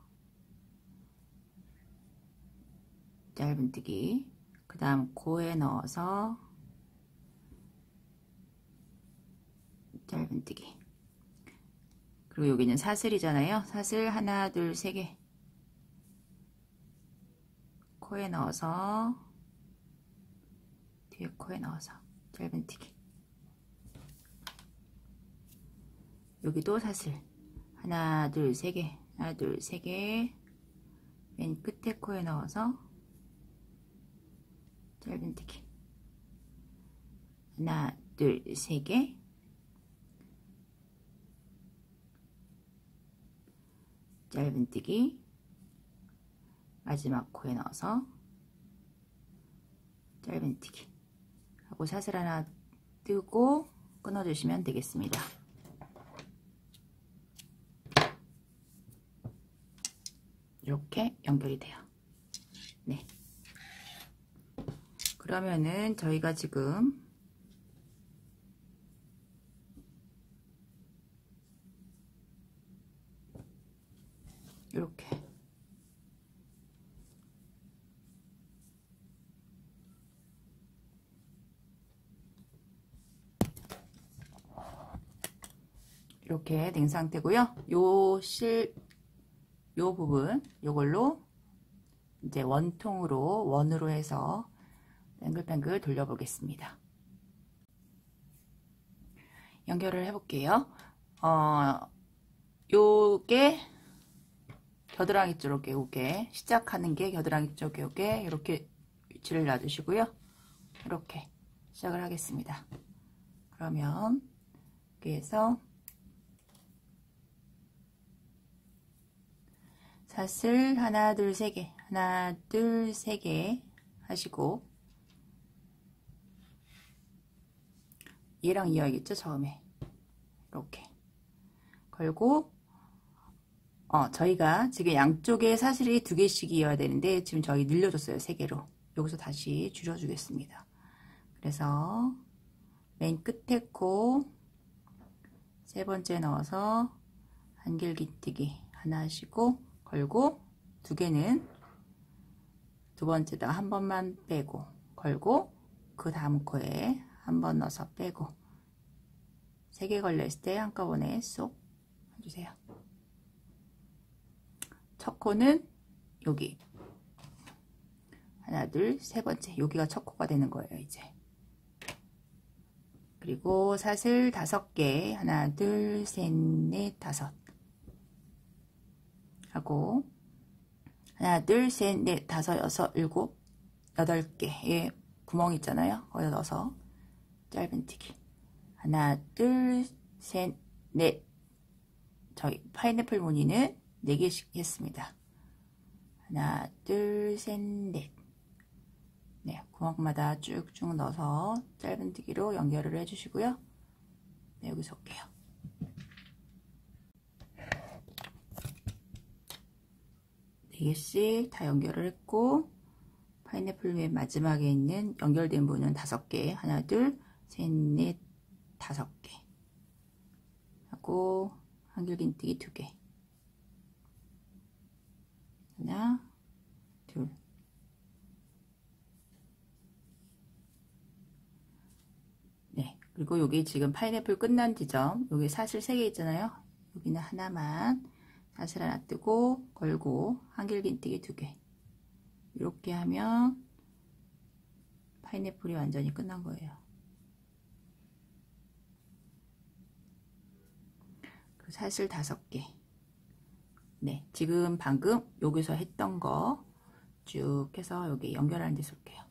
짧은뜨기, 그 다음 코에 넣어서 짧은뜨기, 그리고 여기는 사슬이잖아요. 사슬 하나, 둘, 세 개 코에 넣어서 뒤에 코에 넣어서 짧은뜨기. 여기도 사슬 하나, 둘, 세 개 하나, 둘, 세 개 맨 끝에 코에 넣어서 짧은뜨기. 하나, 둘, 세 개 짧은뜨기. 마지막 코에 넣어서 짧은뜨기 하고 사슬 하나 뜨고 끊어주시면 되겠습니다. 이렇게 연결이 돼요. 네. 그러면은 저희가 지금 이렇게 이렇게 된 상태고요. 요 실, 요 부분, 요걸로 이제 원통으로, 원으로 해서 뱅글뱅글 돌려보겠습니다. 연결을 해볼게요. 어, 요게 겨드랑이 쪽에 요게, 시작하는 게 겨드랑이 쪽에 요게, 이렇게 위치를 놔주시고요. 이렇게 시작을 하겠습니다. 그러면, 여기에서 사슬 하나, 둘, 세 개, 하나, 둘, 세 개 하시고, 얘랑 이어야겠죠, 처음에. 이렇게 걸고, 어, 저희가 지금 양쪽에 사슬이 두 개씩 이어야 되는데, 지금 저희 늘려줬어요, 세 개로. 여기서 다시 줄여주겠습니다. 그래서, 맨 끝에 코, 세 번째 넣어서, 한길기뜨기 하나 하시고, 걸고, 두 개는 두 번째다가 한 번만 빼고, 걸고, 그 다음 코에 한 번 넣어서 빼고, 세 개 걸렸을 때 한꺼번에 쏙 해주세요. 첫 코는 여기. 하나, 둘, 세 번째. 여기가 첫 코가 되는 거예요, 이제. 그리고 사슬 다섯 개. 하나, 둘, 셋, 넷, 다섯. 하고 하나, 둘, 셋, 넷, 다섯, 여섯, 일곱, 여덟 개의 구멍 있잖아요. 거기다 넣어서 짧은뜨기. 하나, 둘, 셋, 넷. 저희 파인애플 무늬는 네 개씩 했습니다. 하나, 둘, 셋, 넷. 네, 구멍마다 쭉쭉 넣어서 짧은뜨기로 연결을 해주시고요. 네, 여기서 올게요. 네 개씩 다 연결을 했고, 파인애플 맨 마지막에 있는 연결된 부분은 다섯 개. 하나, 둘, 셋, 넷, 다섯 개. 하고, 한길긴뜨기 두 개. 하나, 둘. 네. 그리고 여기 지금 파인애플 끝난 지점, 여기 사슬 세 개 있잖아요. 여기는 하나만 사슬 하나 뜨고, 걸고, 한길긴뜨기 두 개. 이렇게 하면 파인애플이 완전히 끝난 거예요. 그 사슬 다섯 개. 네, 지금 방금 여기서 했던 거 쭉 해서 여기 연결하는 데서 올게요.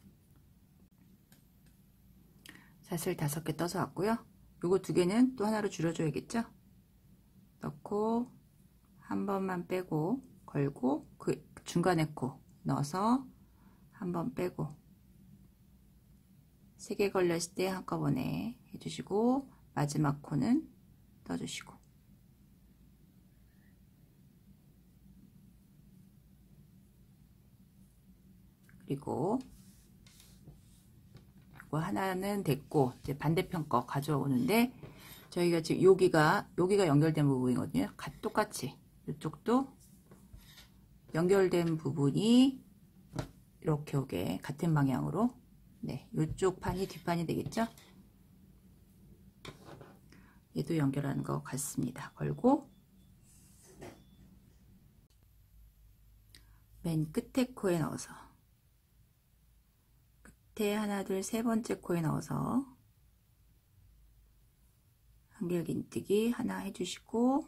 사슬 다섯 개 떠서 왔고요. 요거 두 개는 또 하나로 줄여줘야겠죠? 넣고 한 번만 빼고 걸고 그 중간에 코 넣어서 한 번 빼고 세 개 걸렸을 때 한꺼번에 해주시고 마지막 코는 떠주시고 그리고 이거 하나는 됐고 이제 반대편 거 가져오는데 저희가 지금 여기가 여기가 연결된 부분이거든요. 똑같이 이쪽도 연결된 부분이 이렇게 오게 같은 방향으로 네, 이쪽 판이 뒷판이 되겠죠? 얘도 연결하는 것 같습니다. 걸고 맨 끝에 코에 넣어서 끝에 하나 둘 세 번째 코에 넣어서 한길긴뜨기 하나 해주시고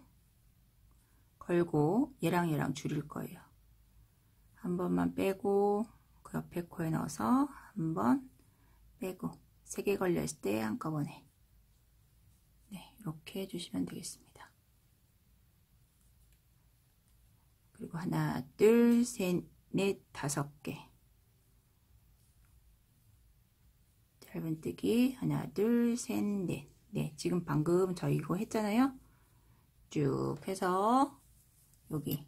걸고 얘랑 얘랑 줄일 거예요. 한 번만 빼고 그 옆에 코에 넣어서 한 번 빼고 세 개 걸렸을 때 한꺼번에 네, 이렇게 해주시면 되겠습니다. 그리고 하나 둘 셋 넷 다섯 개 짧은뜨기 하나 둘 셋 넷 네, 지금 방금 저희 이거 했잖아요. 쭉 해서 여기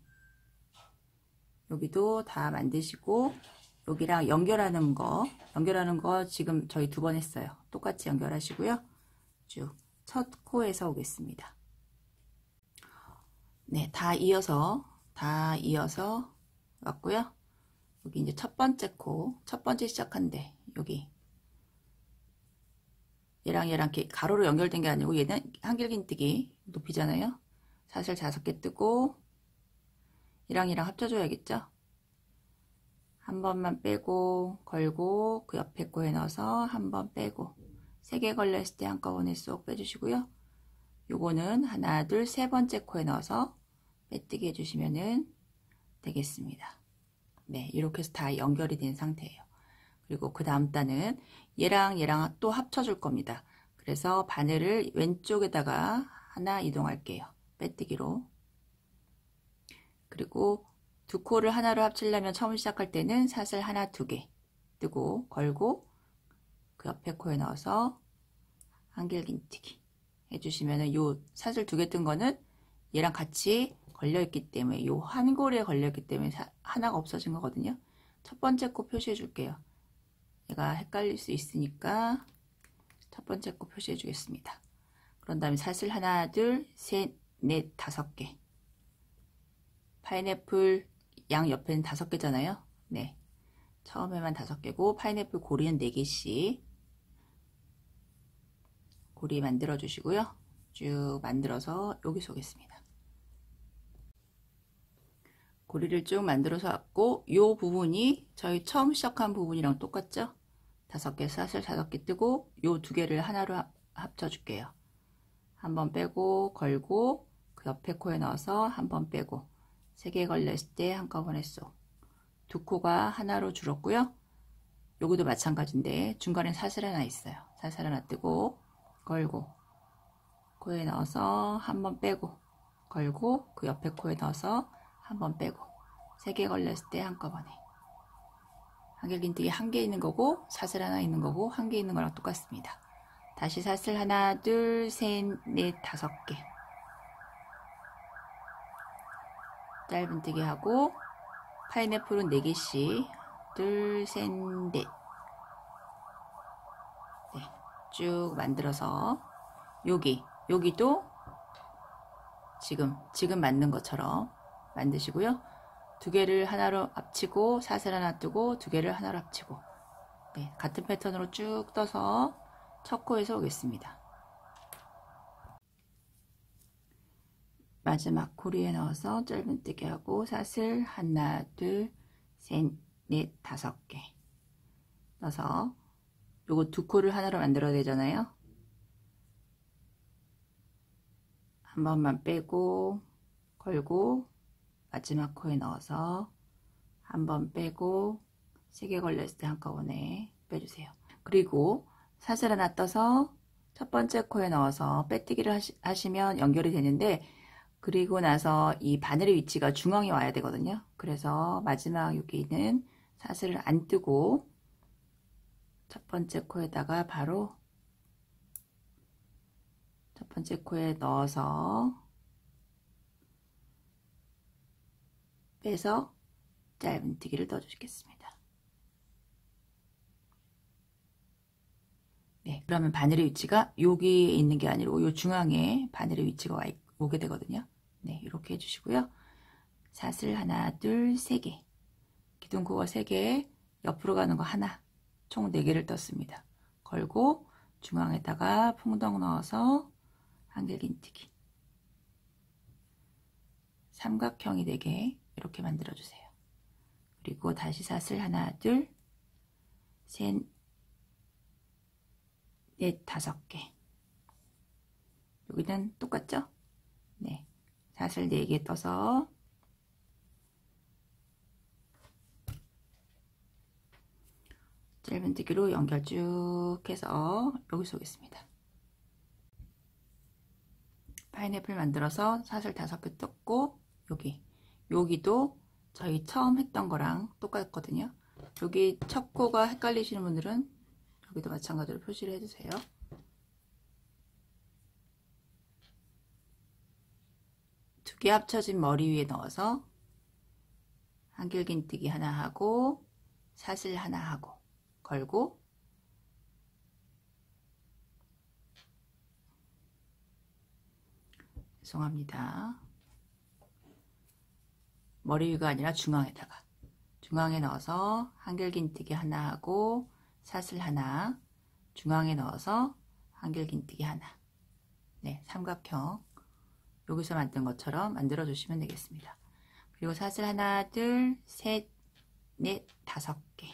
여기도 다 만드시고 여기랑 연결하는 거 연결하는 거 지금 저희 두 번 했어요. 똑같이 연결하시고요. 쭉 첫 코에서 오겠습니다. 네, 다 이어서 다 이어서 왔고요. 여기 이제 첫 번째 코, 첫 번째 시작한데 여기 얘랑 얘랑 이렇게 가로로 연결된 게 아니고 얘는 한길긴뜨기 높이잖아요. 사슬 다섯 개 뜨고 얘랑 얘랑 합쳐줘야겠죠. 한 번만 빼고 걸고 그 옆에 코에 넣어서 한 번 빼고 세 개 걸렸을 때 한꺼번에 쏙 빼주시고요. 요거는 하나 둘 세 번째 코에 넣어서 빼뜨기 해주시면 되겠습니다. 네, 이렇게 해서 다 연결이 된 상태예요. 그리고 그 다음 단은 얘랑 얘랑 또 합쳐줄 겁니다. 그래서 바늘을 왼쪽에다가 하나 이동할게요. 빼뜨기로. 그리고 두 코를 하나로 합치려면 처음 시작할 때는 사슬 하나 두 개 뜨고 걸고 그 옆에 코에 넣어서 한길긴뜨기 해주시면 요 사슬 두 개 뜬 거는 얘랑 같이 걸려있기 때문에 요 한 고리에 걸려있기 때문에 사, 하나가 없어진 거거든요. 첫 번째 코 표시해 줄게요. 얘가 헷갈릴 수 있으니까 첫 번째 코 표시해 주겠습니다. 그런 다음에 사슬 하나 둘 셋 넷 다섯 개 파인애플 양 옆에는 다섯 개잖아요. 네, 처음에만 다섯 개고 파인애플 고리는 네 개씩 고리 만들어 주시고요. 쭉 만들어서 여기서 오겠습니다. 고리를 쭉 만들어서 왔고 요 부분이 저희 처음 시작한 부분이랑 똑같죠? 다섯 개 사슬 다섯 개 뜨고 요 두 개를 하나로 합, 합쳐 줄게요. 한 번 빼고 걸고 그 옆에 코에 넣어서 한 번 빼고 세 개 걸렸을 때 한꺼번에 쏙 두 코가 하나로 줄었고요. 요것도 마찬가지인데 중간에 사슬 하나 있어요. 사슬 하나 뜨고 걸고 코에 넣어서 한 번 빼고 걸고 그 옆에 코에 넣어서 한 번 빼고 세 개 걸렸을 때 한꺼번에 한길긴뜨기 한 개 있는 거고 사슬 하나 있는 거고 한 개 있는 거랑 똑같습니다. 다시 사슬 하나 둘 셋 넷 다섯 개 짧은뜨기 하고 파인애플은 네 개씩 둘 셋 넷 네, 쭉 만들어서 여기 여기도 지금 지금 만든 것처럼 만드시고요. 두 개를 하나로 합치고 사슬 하나 뜨고 두 개를 하나로 합치고 네, 같은 패턴으로 쭉 떠서 첫 코에서 오겠습니다. 마지막 고리에 넣어서 짧은뜨기 하고 사슬 하나 둘 셋 넷 다섯 개 넣어서 요거 두 코를 하나로 만들어야 되잖아요. 한 번만 빼고 걸고 마지막 코에 넣어서 한 번 빼고 세 개 걸렸을 때 한꺼번에 빼주세요. 그리고 사슬 하나 떠서 첫 번째 코에 넣어서 빼뜨기를 하시, 하시면 연결이 되는데 그리고 나서 이 바늘의 위치가 중앙에 와야 되거든요. 그래서 마지막 여기는 사슬을 안 뜨고 첫 번째 코에다가 바로 첫 번째 코에 넣어서 빼서 짧은뜨기를 떠주시겠습니다. 네, 그러면 바늘의 위치가 여기에 있는 게 아니고 요 중앙에 바늘의 위치가 와, 오게 되거든요. 네, 이렇게 해주시고요. 사슬 하나, 둘, 세 개. 기둥코가 세 개, 옆으로 가는 거 하나. 총 네 개를 떴습니다. 걸고 중앙에다가 풍덩 넣어서 한길긴뜨기. 삼각형이 네 개 이렇게 만들어주세요. 그리고 다시 사슬 하나, 둘, 셋, 넷, 다섯 개. 여기는 똑같죠? 네. 사슬 네 개 떠서 짧은뜨기로 연결 쭉 해서 여기서 오겠습니다. 파인애플 만들어서 사슬 다섯 개 떴고, 여기 여기도 저희 처음 했던 거랑 똑같거든요. 여기 첫 코가 헷갈리시는 분들은 여기도 마찬가지로 표시를 해주세요. 두 개 합쳐진 머리 위에 넣어서 한길긴뜨기 하나 하고 사슬 하나 하고 걸고, 죄송합니다. 머리 위가 아니라 중앙에다가, 중앙에 넣어서 한길긴뜨기 하나 하고 사슬 하나, 중앙에 넣어서 한길긴뜨기 하나. 네, 삼각형 여기서 만든 것처럼 만들어 주시면 되겠습니다. 그리고 사슬 하나, 둘, 셋, 넷, 다섯 개.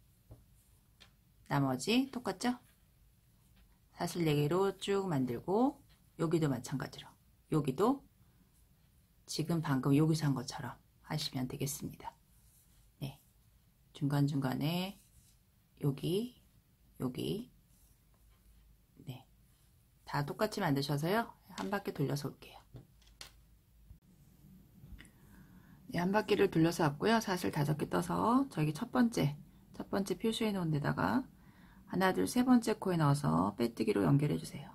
나머지 똑같죠? 사슬 네 개로 쭉 만들고, 여기도 마찬가지로 여기도 지금 방금 여기서 한 것처럼 하시면 되겠습니다. 네, 중간중간에 여기 여기 네, 다 똑같이 만드셔서요, 한 바퀴 돌려서 올게요. 네, 한 바퀴를 돌려서 왔고요. 사슬 다섯 개 떠서 저기 첫 번째 첫 번째 표시해 놓은 데다가 하나, 둘, 세 번째 코에 넣어서 빼뜨기로 연결해 주세요.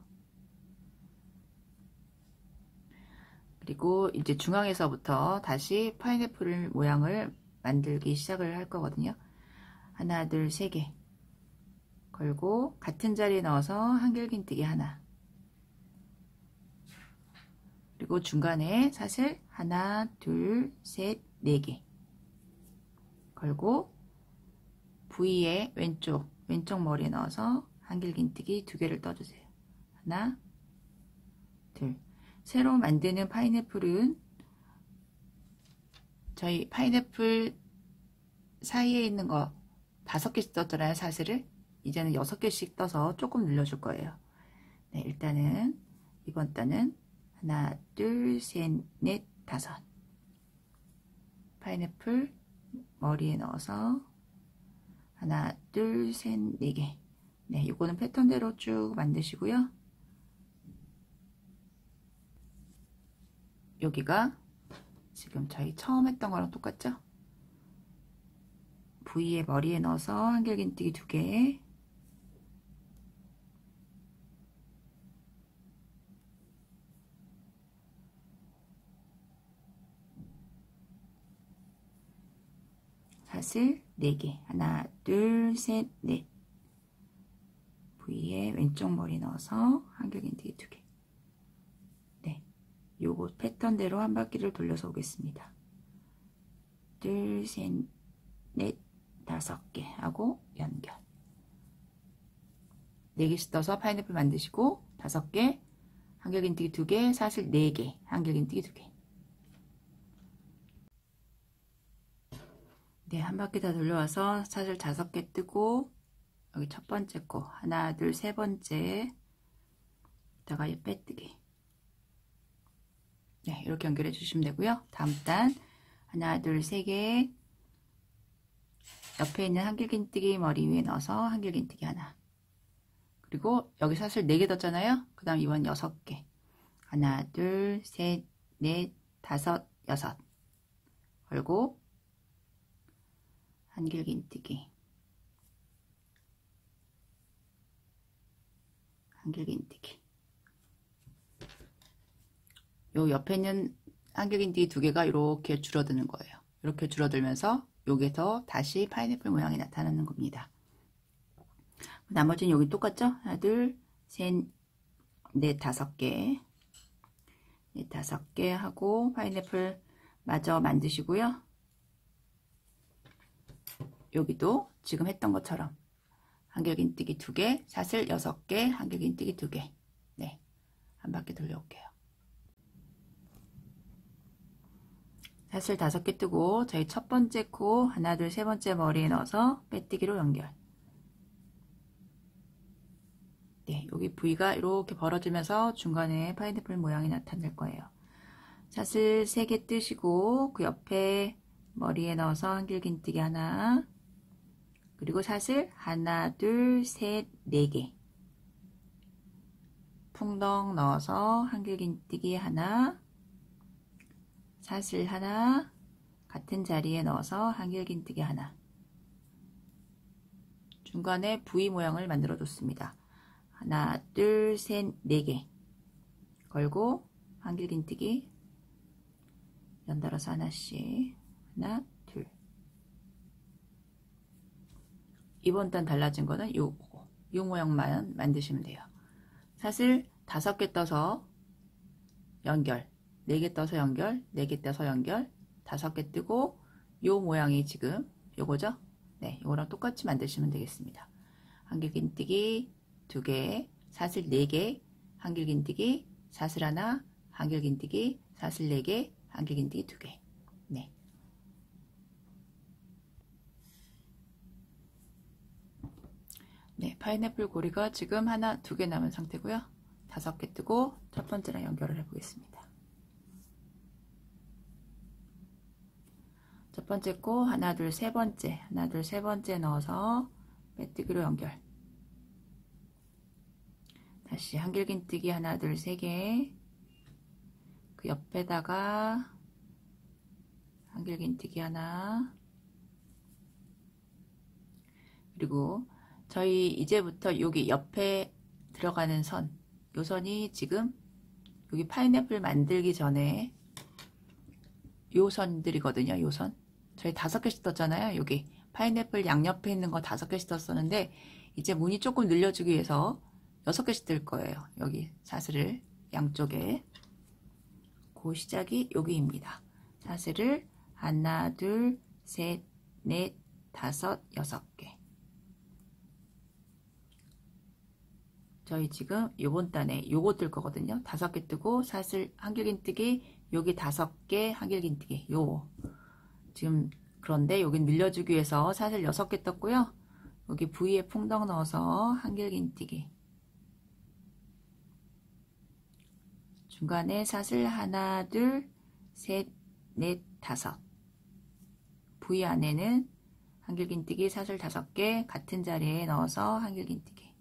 그리고 이제 중앙에서부터 다시 파인애플 모양을 만들기 시작을 할 거거든요. 하나, 둘, 세 개 걸고 같은 자리에 넣어서 한길긴뜨기 하나, 그리고 중간에 사슬 하나, 둘, 셋, 네 개 걸고 V에 왼쪽 왼쪽 머리에 넣어서 한길긴뜨기 두 개를 떠주세요. 하나, 둘. 새로 만드는 파인애플은 저희 파인애플 사이에 있는 거 다섯 개씩 떴잖아요, 사슬을. 이제는 여섯 개씩 떠서 조금 늘려줄 거예요. 네, 일단은 이번 단은 하나, 둘, 셋, 넷, 다섯. 파인애플 머리에 넣어서 하나, 둘, 셋, 네 개. 네, 이거는 패턴대로 쭉 만드시고요. 여기가 지금 저희 처음 했던 거랑 똑같죠? V에 머리에 넣어서 한길긴뜨기 두 개, 사슬 네 개, 하나, 둘, 셋, 넷. V에 왼쪽 머리 넣어서 한길긴뜨기 두 개. 네, 요거 패턴대로 한 바퀴를 돌려서 오겠습니다. 둘, 셋, 넷, 다섯 개 하고 연결. 네 개씩 떠서 파인애플 만드시고, 다섯 개, 한길긴뜨기 두 개, 사슬 네 개, 한길긴뜨기 두 개. 네, 한 바퀴 다 돌려와서 사슬 다섯 개 뜨고, 여기 첫 번째 코 하나, 둘, 세 번째 다가 빼뜨기. 네, 이렇게 연결해 주시면 되고요. 다음 단 하나, 둘, 세 개, 옆에 있는 한길긴뜨기 머리 위에 넣어서 한길긴뜨기 하나, 그리고 여기 사슬 네 개 떴잖아요. 그 다음 이번 여섯 개, 하나, 둘, 셋, 넷, 다섯, 여섯 걸고 한길긴뜨기, 한길긴뜨기. 요 옆에 있는 한길긴뜨기 두 개가 이렇게 줄어드는 거예요. 이렇게 줄어들면서 여기서 다시 파인애플 모양이 나타나는 겁니다. 나머지는 여기 똑같죠? 하나, 둘, 셋, 넷, 다섯 개, 넷, 다섯 개 하고 파인애플 마저 만드시고요. 여기도 지금 했던 것처럼 한길긴뜨기 두 개, 사슬 여섯 개, 한길긴뜨기 두 개. 네, 한 바퀴 돌려올게요. 사슬 다섯 개 뜨고 저희 첫 번째 코 하나 둘 세 번째 머리에 넣어서 빼뜨기로 연결. 네, 여기 V가 이렇게 벌어지면서 중간에 파인애플 모양이 나타날 거예요. 사슬 세 개 뜨시고 그 옆에 머리에 넣어서 한길긴뜨기 하나, 그리고 사슬 하나 둘 셋 네 개 풍덩 넣어서 한길긴뜨기 하나, 사슬 하나, 같은 자리에 넣어서 한길긴뜨기 하나, 중간에 V 모양을 만들어 줬습니다. 하나 둘 셋 네 개 걸고 한길긴뜨기 연달아서 하나씩, 하나 둘. 이번 단 달라진 거는 요거 요 모양만 만드시면 돼요. 사슬 다섯 개 떠서 연결, 네 개 떠서 연결, 네 개 떠서 연결, 다섯 개 뜨고 요 모양이 지금 요거죠? 네, 요거랑 똑같이 만드시면 되겠습니다. 한길긴뜨기 두 개, 사슬 네 개, 한길긴뜨기, 사슬 하나, 한길긴뜨기, 사슬 네 개, 한길긴뜨기 두 개. 네. 네, 파인애플 고리가 지금 하나, 두 개 남은 상태고요. 다섯 개 뜨고 첫 번째랑 연결을 해보겠습니다. 첫 번째 코 하나, 둘, 세 번째, 하나, 둘, 세 번째 넣어서 빼뜨기로 연결. 다시 한길긴뜨기 하나, 둘, 세 개. 그 옆에다가 한길긴뜨기 하나. 그리고 저희 이제부터 여기 옆에 들어가는 선, 요 선이 지금 여기 파인애플 만들기 전에 요 선들이거든요. 요 선. 저희 다섯 개씩 떴잖아요. 여기 파인애플 양옆에 있는 거 다섯 개씩 떴었는데 이제 무늬 조금 늘려주기 위해서 여섯 개씩 뜰 거예요. 여기 사슬을 양쪽에. 그 시작이 여기입니다. 사슬을 하나, 둘, 셋, 넷, 다섯, 여섯 개. 저희 지금 요번 단에 요거 뜰 거거든요. 다섯 개 뜨고 사슬 한길긴뜨기 여기 다섯 개 한길긴뜨기 요 지금. 그런데 여기 늘려주기 위해서 사슬 여섯 개 떴고요. 여기 V에 풍덩 넣어서 한길긴뜨기, 중간에 사슬 하나 둘 셋 넷 다섯, V 안에는 한길긴뜨기 사슬 다섯 개 같은 자리에 넣어서 한길긴뜨기,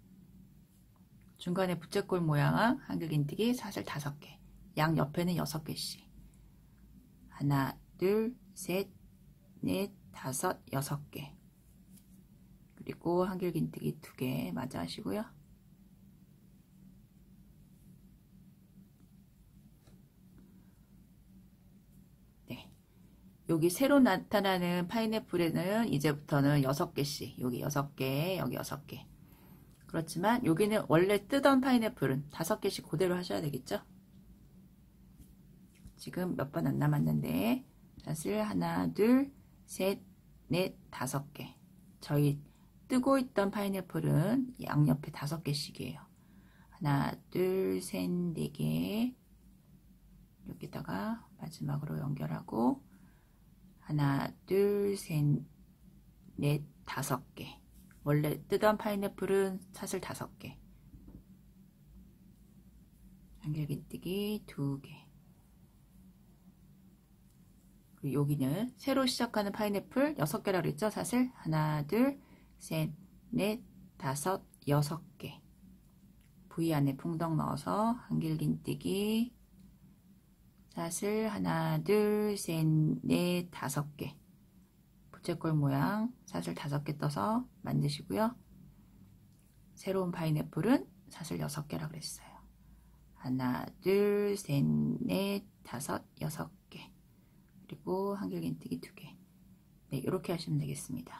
중간에 부채꼴 모양 한길긴뜨기 사슬 다섯 개, 양 옆에는 여섯 개씩. 하나 둘 셋 넷 다섯 여섯 개. 그리고 한길긴뜨기 두 개 마저 하시고요. 네, 여기 새로 나타나는 파인애플에는 이제부터는 여섯 개씩, 여기 여섯 개, 여기 여섯 개. 그렇지만 여기는 원래 뜨던 파인애플은 다섯 개씩 그대로 하셔야 되겠죠? 지금 몇 번 안 남았는데 사슬 하나 둘 셋 넷 다섯 개. 저희 뜨고 있던 파인애플은 양옆에 다섯 개씩이에요. 하나 둘 셋 네 개. 여기다가 마지막으로 연결하고 하나 둘 셋 넷 다섯 개. 원래 뜨던 파인애플은 사슬 다섯 개. 한길긴뜨기 두 개. 그리고 여기는 새로 시작하는 파인애플 여섯 개라고 그랬죠? 사슬 하나 둘 셋 넷 다섯 여섯 개. V 안에 풍덩 넣어서 한길긴뜨기 사슬 하나 둘 셋 넷 다섯 개. 부채꼴 모양 사슬 다섯 개 떠서 만드시고요. 새로운 파인애플은 사슬 여섯 개라고 그랬어요. 하나 둘 셋 넷 다섯 여섯 개. 그리고 한길긴뜨기 두 개. 네, 이렇게 하시면 되겠습니다.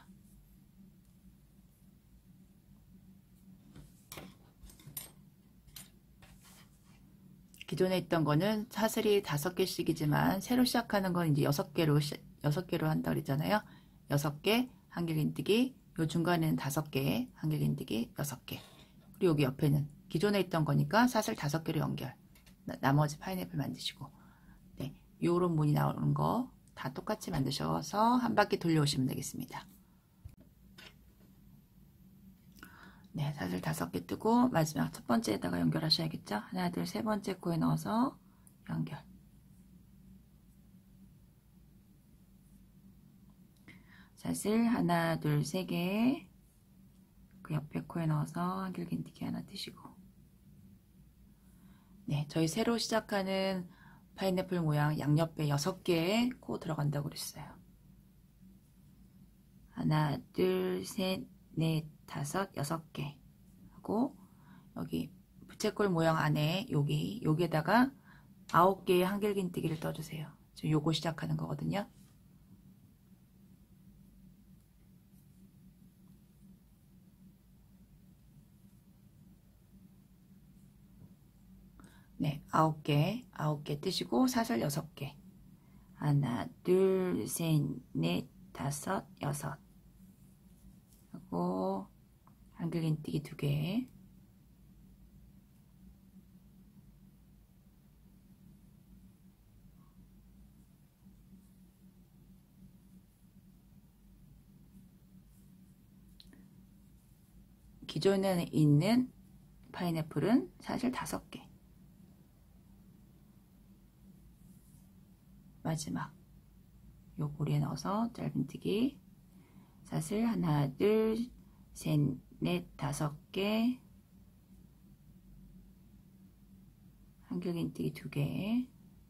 기존에 있던 거는 사슬이 다섯 개씩이지만 새로 시작하는 건 이제 여섯 개로 여섯 개로 한다 그랬잖아요. 여섯 개 한길긴뜨기, 요 중간에는 다섯 개 한길긴뜨기 여섯 개. 그리고 여기 옆에는 기존에 있던 거니까 사슬 다섯 개로 연결. 나, 나머지 파인애플 만드시고. 네, 요런 무늬 나오는 거 다 똑같이 만드셔서 한 바퀴 돌려오시면 되겠습니다. 네, 사슬 다섯 개 뜨고 마지막 첫 번째에다가 연결하셔야겠죠? 하나, 둘, 세 번째 코에 넣어서 연결. 사슬 하나, 둘, 세 개. 그 옆에 코에 넣어서 한길긴뜨기 하나 뜨시고. 네, 저희 새로 시작하는 파인애플 모양 양옆에 여섯 개의 코 들어간다고 그랬어요. 하나, 둘, 셋, 넷, 다섯, 여섯 개 하고 여기 부채꼴 모양 안에 여기 여기에다가 아홉 개의 한길긴뜨기를 떠주세요. 지금 요거 시작하는 거거든요. 네, 아홉 개, 아홉 개 뜨시고 사슬 여섯 개. 하나, 둘, 셋, 넷, 다섯, 여섯. 하고 한길긴뜨기 두 개. 기존에 있는 파인애플은 사슬 다섯 개. 마지막 요 고리에 넣어서 짧은뜨기 사슬 하나, 둘, 셋, 넷, 다섯 개. 한길긴뜨기 두 개.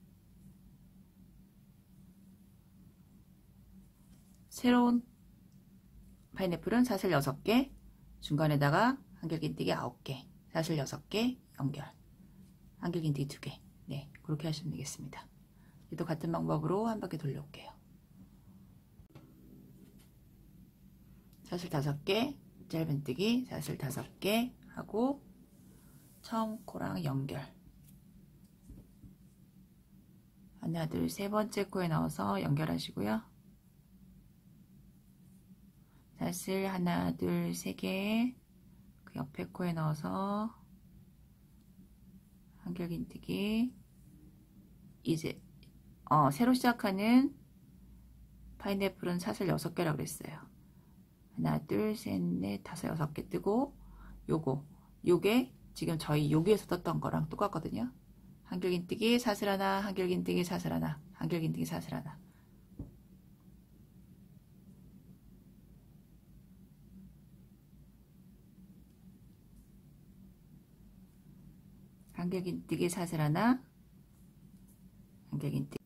새로운 파인애플은 사슬 여섯 개. 중간에다가 한길긴뜨기 아홉 개. 사슬 여섯 개 연결. 한길긴뜨기 두 개. 네, 그렇게 하시면 되겠습니다. 또 같은 방법으로 한 바퀴 돌려올게요. 사슬 다섯 개, 짧은뜨기 사슬 다섯 개 하고 처음 코랑 연결. 하나, 둘, 세 번째 코에 넣어서 연결하시고요. 사슬 하나, 둘, 세 개, 그 옆에 코에 넣어서 한길긴뜨기. 이제 어, 새로 시작하는 파인애플은 사슬 여섯 개라고 그랬어요. 하나, 둘, 셋, 넷, 다섯, 여섯 개 뜨고 요거, 요게 지금 저희 여기에서 떴던 거랑 똑같거든요. 한길긴뜨기 사슬 하나, 한길긴뜨기 사슬 하나, 한길긴뜨기 사슬 하나. 한길긴뜨기 사슬 하나, 한길긴뜨기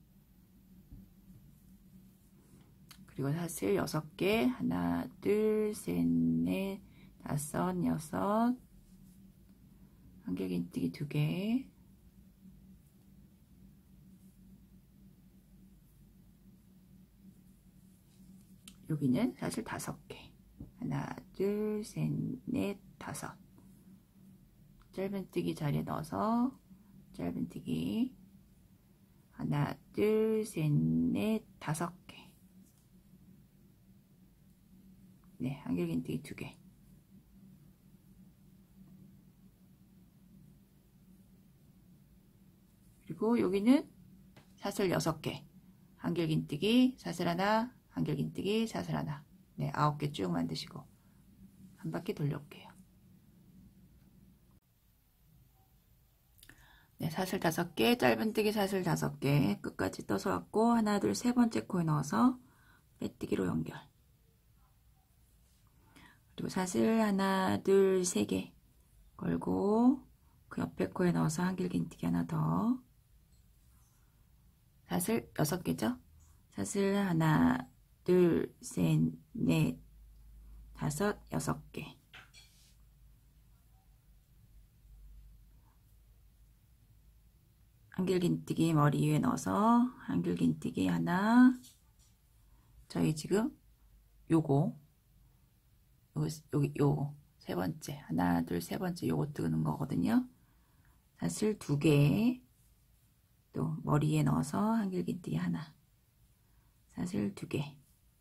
그리고 사슬 여섯 개, 하나, 둘, 셋, 넷, 다섯, 여섯, 한길긴뜨기 두 개, 여기는 사슬 다섯 개, 하나, 둘, 셋, 넷, 다섯. 짧은뜨기 자리에 넣어서 짧은뜨기 하나, 둘, 셋, 넷, 다섯 개. 네, 한길긴뜨기 두 개. 그리고 여기는 사슬 여섯 개. 한길긴뜨기 사슬 하나, 한길긴뜨기 사슬 하나. 네, 아홉 개 쭉 만드시고 한 바퀴 돌려올게요. 네, 사슬 다섯 개, 짧은뜨기 사슬 다섯 개 끝까지 떠서 왔고 하나, 둘, 세 번째 코에 넣어서 빼뜨기로 연결. 그리고 사슬 하나, 둘, 세 개 걸고 그 옆에 코에 넣어서 한길긴뜨기 하나 더. 사슬 여섯 개죠? 사슬 하나, 둘, 셋, 넷, 다섯, 여섯 개. 한길긴뜨기 머리 위에 넣어서 한길긴뜨기 하나. 저희 지금 요거 여기 요 세 번째 하나, 둘, 세 번째 요거 뜨는 거거든요. 사슬 두 개. 또 머리에 넣어서 한길긴뜨기 하나. 사슬 두 개.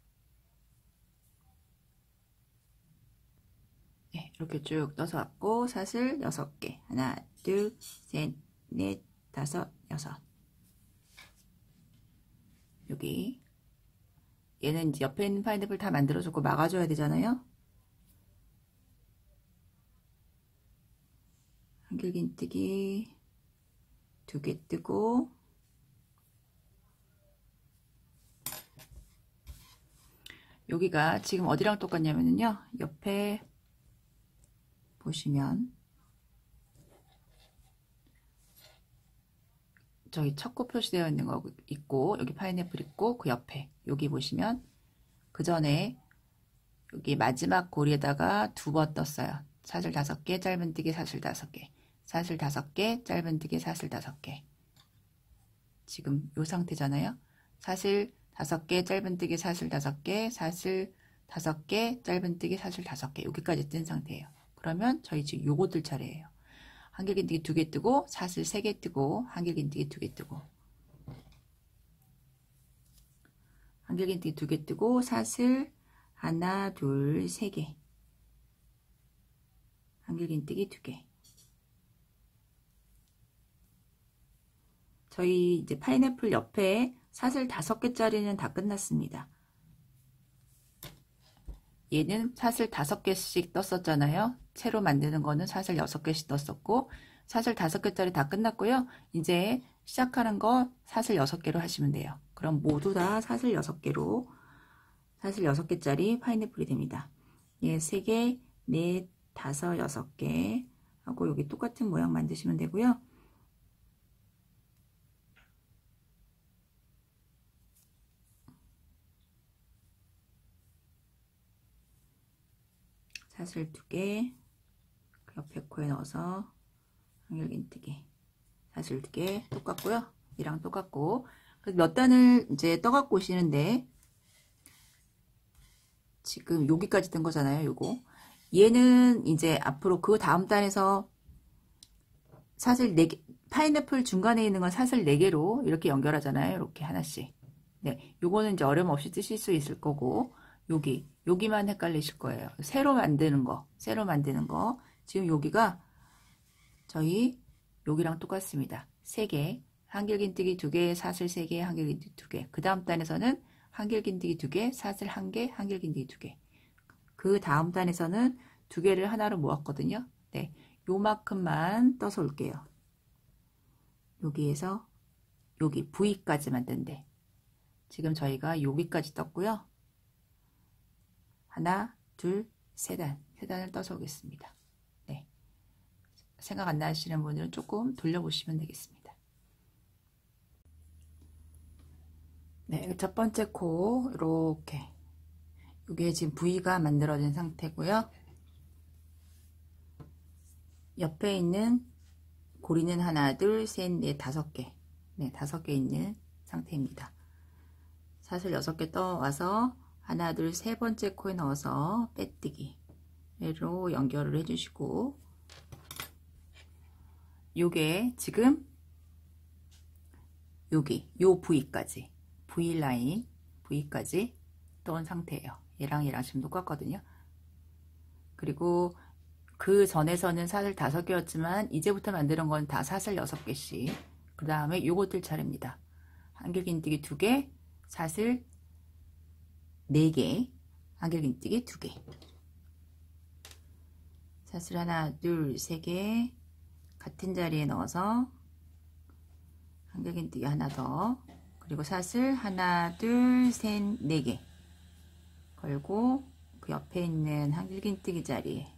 네, 이렇게 쭉 떠서 왔고 사슬 여섯 개. 하나, 둘, 셋, 넷, 다섯, 여섯. 여기 얘는 이제 옆에 있는 파인애플 다 만들어주고 막아줘야 되잖아요. 한길긴뜨기 두 개 뜨고 여기가 지금 어디랑 똑같냐면요. 옆에 보시면 저기 첫코 표시되어 있는 거 있고 여기 파인애플 있고 그 옆에 여기 보시면 그 전에 여기 마지막 고리에다가 두 번 떴어요. 사슬 다섯 개, 짧은뜨기 사슬 다섯 개, 사슬 다섯 개, 짧은뜨기 사슬 다섯 개. 지금 이 상태잖아요. 사슬 다섯 개, 짧은뜨기 사슬 다섯 개, 사슬 다섯 개, 짧은뜨기 사슬 다섯 개. 여기까지 뜬 상태예요. 그러면 저희 지금 요거 뜰 차례예요. 한길긴뜨기 두 개 뜨고 사슬 세 개 뜨고 한길긴뜨기 두 개 뜨고 한길긴뜨기 두 개 뜨고 사슬 하나 둘 세 개 한길긴뜨기 두 개. 저희 이제 파인애플 옆에 사슬 다섯 개짜리는 다 끝났습니다. 얘는 사슬 다섯 개씩 떴었잖아요. 채로 만드는 거는 사슬 여섯 개씩 떴었고 사슬 다섯 개짜리 다 끝났고요. 이제 시작하는 거 사슬 여섯 개로 하시면 돼요. 그럼 모두 다 사슬 여섯 개로 사슬 여섯 개짜리 파인애플이 됩니다. 얘 세 개, 넷, 다섯, 여섯 개 하고 여기 똑같은 모양 만드시면 되고요. 사슬 두 개, 그 옆에 코에 넣어서 한길긴뜨기 사슬 두 개 똑같고요. 이랑 똑같고 몇 단을 이제 떠갖고 오시는데 지금 여기까지 뜬 거잖아요. 요거 얘는 이제 앞으로 그 다음 단에서 사슬 네 개, 파인애플 중간에 있는 건 사슬 네 개로 이렇게 연결하잖아요. 이렇게 하나씩. 네, 요거는 이제 어려움 없이 뜨실 수 있을 거고 여기 여기만 헷갈리실 거예요. 새로 만드는 거 새로 만드는 거 지금 여기가 저희 여기랑 똑같습니다. 세 개 한길긴뜨기 두 개 사슬 세 개 한길긴뜨기 두 개. 그 다음 단에서는 한길긴뜨기 두 개 사슬 한 개 한길긴뜨기 두 개. 그 다음 단에서는 두 개를 하나로 모았거든요. 네, 요만큼만 떠서 올게요. 여기에서 여기 V까지 만든대. 지금 저희가 여기까지 떴고요. 하나, 둘, 세 단, 세 단을 떠서 오겠습니다. 네, 생각 안 나시는 분들은 조금 돌려보시면 되겠습니다. 네, 첫 번째 코 이렇게 이게 지금 V가 만들어진 상태고요. 옆에 있는 고리는 하나, 둘, 셋, 넷, 다섯 개. 네, 다섯 개 있는 상태입니다. 사슬 여섯 개 떠와서 하나, 둘, 세 번째 코에 넣어서 빼뜨기로 연결을 해주시고 요게 지금 여기 요 V까지 V라인 V까지 떠온 상태예요. 얘랑 얘랑 지금 똑같거든요. 그리고 그 전에서는 사슬 다섯 개였지만 이제부터 만드는 건 다 사슬 여섯 개씩. 그 다음에 요거 뜰 차례입니다. 한길긴뜨기 두 개, 사슬 네 개, 한길긴뜨기 두 개. 사슬 하나, 둘, 세 개 같은 자리에 넣어서 한길긴뜨기 하나 더, 그리고 사슬 하나, 둘, 셋, 네 개 걸고 그 옆에 있는 한길긴뜨기 자리에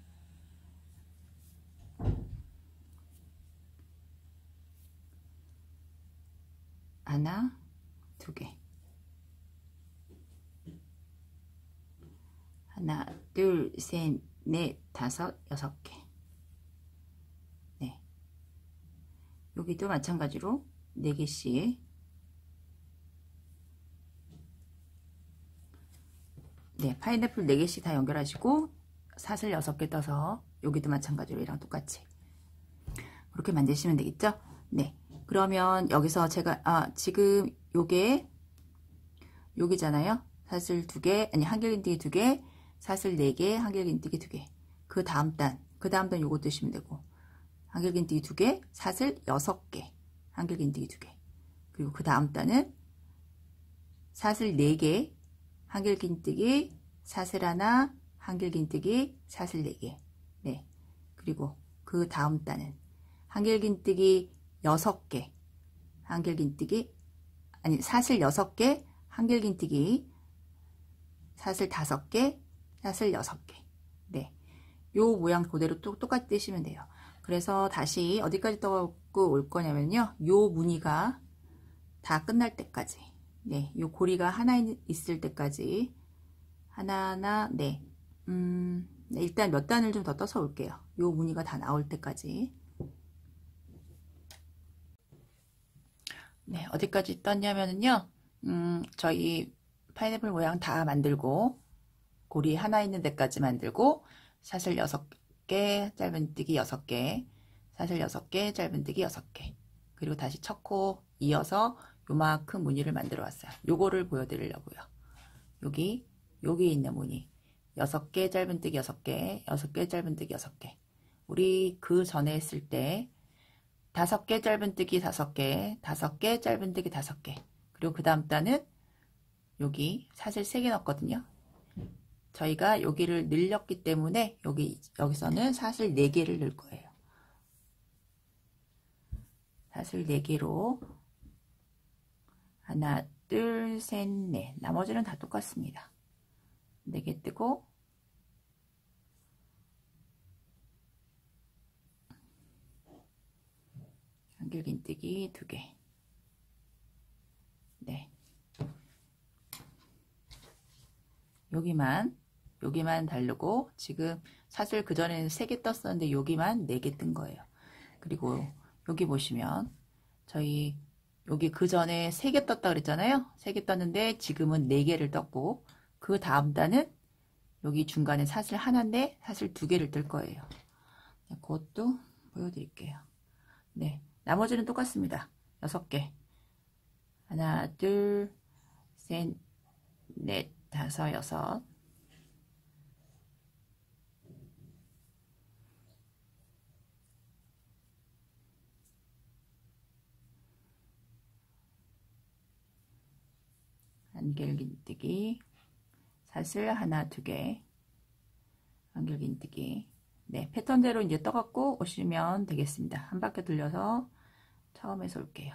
하나, 두 개, 하나, 둘, 셋, 넷, 다섯, 여섯 개. 네, 여기도 마찬가지로 네 개씩. 네, 파인애플 네 개씩 다 연결하시고 사슬 여섯 개 떠서 여기도 마찬가지로 이랑 똑같이 그렇게 만드시면 되겠죠? 네, 그러면 여기서 제가 아 지금 요게 여기잖아요. 사슬 두 개, 아니 한길긴뜨기 두 개, 사슬 네 개, 한길긴뜨기 두 개. 그 다음 단, 그 다음 단 요거 뜨시면 되고 한길긴뜨기 두 개, 사슬 여섯 개, 한길긴뜨기 두 개. 그리고 그 다음 단은 사슬 네 개, 한길긴뜨기, 사슬 하나, 한길긴뜨기, 사슬 네 개. 네. 그리고 그 다음 단은 한길긴뜨기 여섯 개, 한길긴뜨기, 아니, 사슬 여섯 개, 한길긴뜨기, 사슬 다섯 개, 사슬 여섯 개. 네. 요 모양 그대로 또 똑같이 뜨시면 돼요. 그래서 다시 어디까지 떠갖고 올 거냐면요. 요 무늬가 다 끝날 때까지. 네. 요 고리가 하나 있을 때까지. 하나하나, 네. 음, 네, 일단 몇 단을 좀 더 떠서 올게요. 요 무늬가 다 나올 때까지. 네. 어디까지 떴냐면은요. 음, 저희 파인애플 모양 다 만들고, 고리 하나 있는 데까지 만들고, 사슬 여섯 개, 짧은뜨기 여섯 개, 사슬 여섯 개, 짧은뜨기 여섯 개. 그리고 다시 첫 코 이어서 요만큼 무늬를 만들어 왔어요. 요거를 보여드리려고요. 여기, 여기 있는 무늬. 여섯 개, 짧은뜨기 여섯 개, 여섯 개, 짧은뜨기 여섯 개. 우리 그 전에 했을 때 다섯 개, 짧은뜨기 다섯 개, 다섯 개, 짧은뜨기 다섯 개. 그리고 그 다음 단은 여기 사슬 세 개 넣었거든요. 저희가 여기를 늘렸기 때문에 여기, 여기서는 사슬 네 개를 넣을 거예요. 사슬 네 개로 하나, 둘, 셋, 넷. 나머지는 다 똑같습니다. 네 개 뜨고 한길긴뜨기 두 개. 네. 여기만 여기만 다르고 지금 사슬 그전에는 세 개 떴었는데 여기만 네 개 뜬 거예요. 그리고 여기 보시면 저희 여기 그전에 세 개 떴다 그랬잖아요. 세 개 떴는데 지금은 네 개를 떴고 그 다음 단은 여기 중간에 사슬 하나인데 사슬 두 개를 뜰 거예요. 그것도 보여드릴게요. 네, 나머지는 똑같습니다. 여섯 개. 하나, 둘, 셋, 넷, 다섯, 여섯. 한길긴뜨기, 사슬 하나, 두 개, 한길긴뜨기. 네, 패턴대로 이제 떠갖고 오시면 되겠습니다. 한 바퀴 돌려서 처음에서 올게요.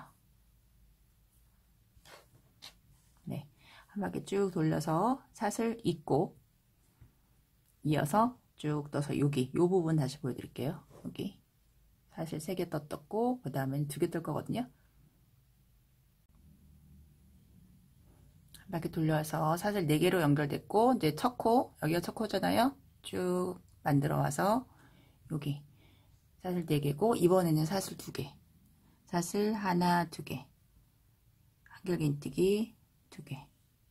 네, 한 바퀴 쭉 돌려서 사슬 잇고 이어서 쭉 떠서 여기 요 부분 다시 보여드릴게요. 여기 사슬 세 개 떴고 그 다음엔 두 개 뜰 거거든요. 한 바퀴 돌려서 사슬 네 개로 연결됐고 이제 첫 코, 여기가 첫 코잖아요. 쭉 만들어 와서 여기 사슬 네 개고 이번에는 사슬 두 개, 사슬 하나, 두 개, 한길긴뜨기 두 개.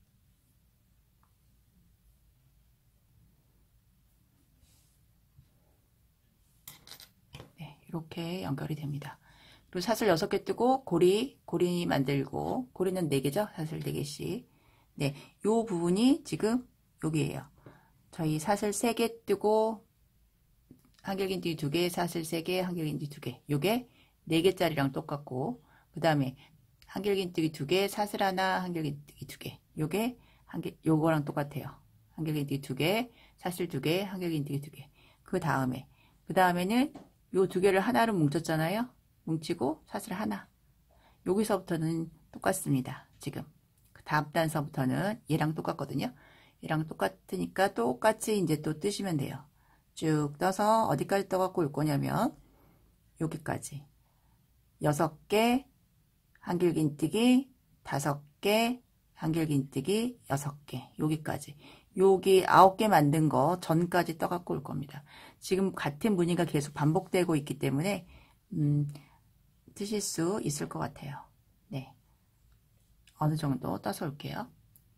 네, 이렇게 연결이 됩니다. 그리고 사슬 여섯 개 뜨고 고리, 고리 만들고 고리는 네 개죠. 사슬 네 개씩. 네, 요 부분이 지금 여기에요. 저희 사슬 세 개 뜨고 한길긴뜨기 두 개, 사슬 세 개, 한길긴뜨기 두 개. 요게 네 개짜리랑 똑같고 그 다음에 한길긴뜨기 두 개, 사슬 하나, 한길긴뜨기 두 개. 요게 한길 요거랑 똑같아요. 한길긴뜨기 두 개, 사슬 두 개, 한길긴뜨기 두 개. 그 다음에 그 다음에는 요 두 개를 하나로 뭉쳤잖아요. 뭉치고 사슬 하나. 여기서부터는 똑같습니다. 지금 그 다음 단서부터는 얘랑 똑같거든요. 얘랑 똑같으니까 똑같이 이제 또 뜨시면 돼요. 쭉 떠서 어디까지 떠갖고 올 거냐면 여기까지 여섯 개 한길긴뜨기, 다섯 개 한길긴뜨기, 여섯 개. 여기까지. 여기 아홉 개 만든 거 전까지 떠갖고 올 겁니다. 지금 같은 무늬가 계속 반복되고 있기 때문에 음, 뜨실 수 있을 것 같아요. 네, 어느 정도 떠서 올게요.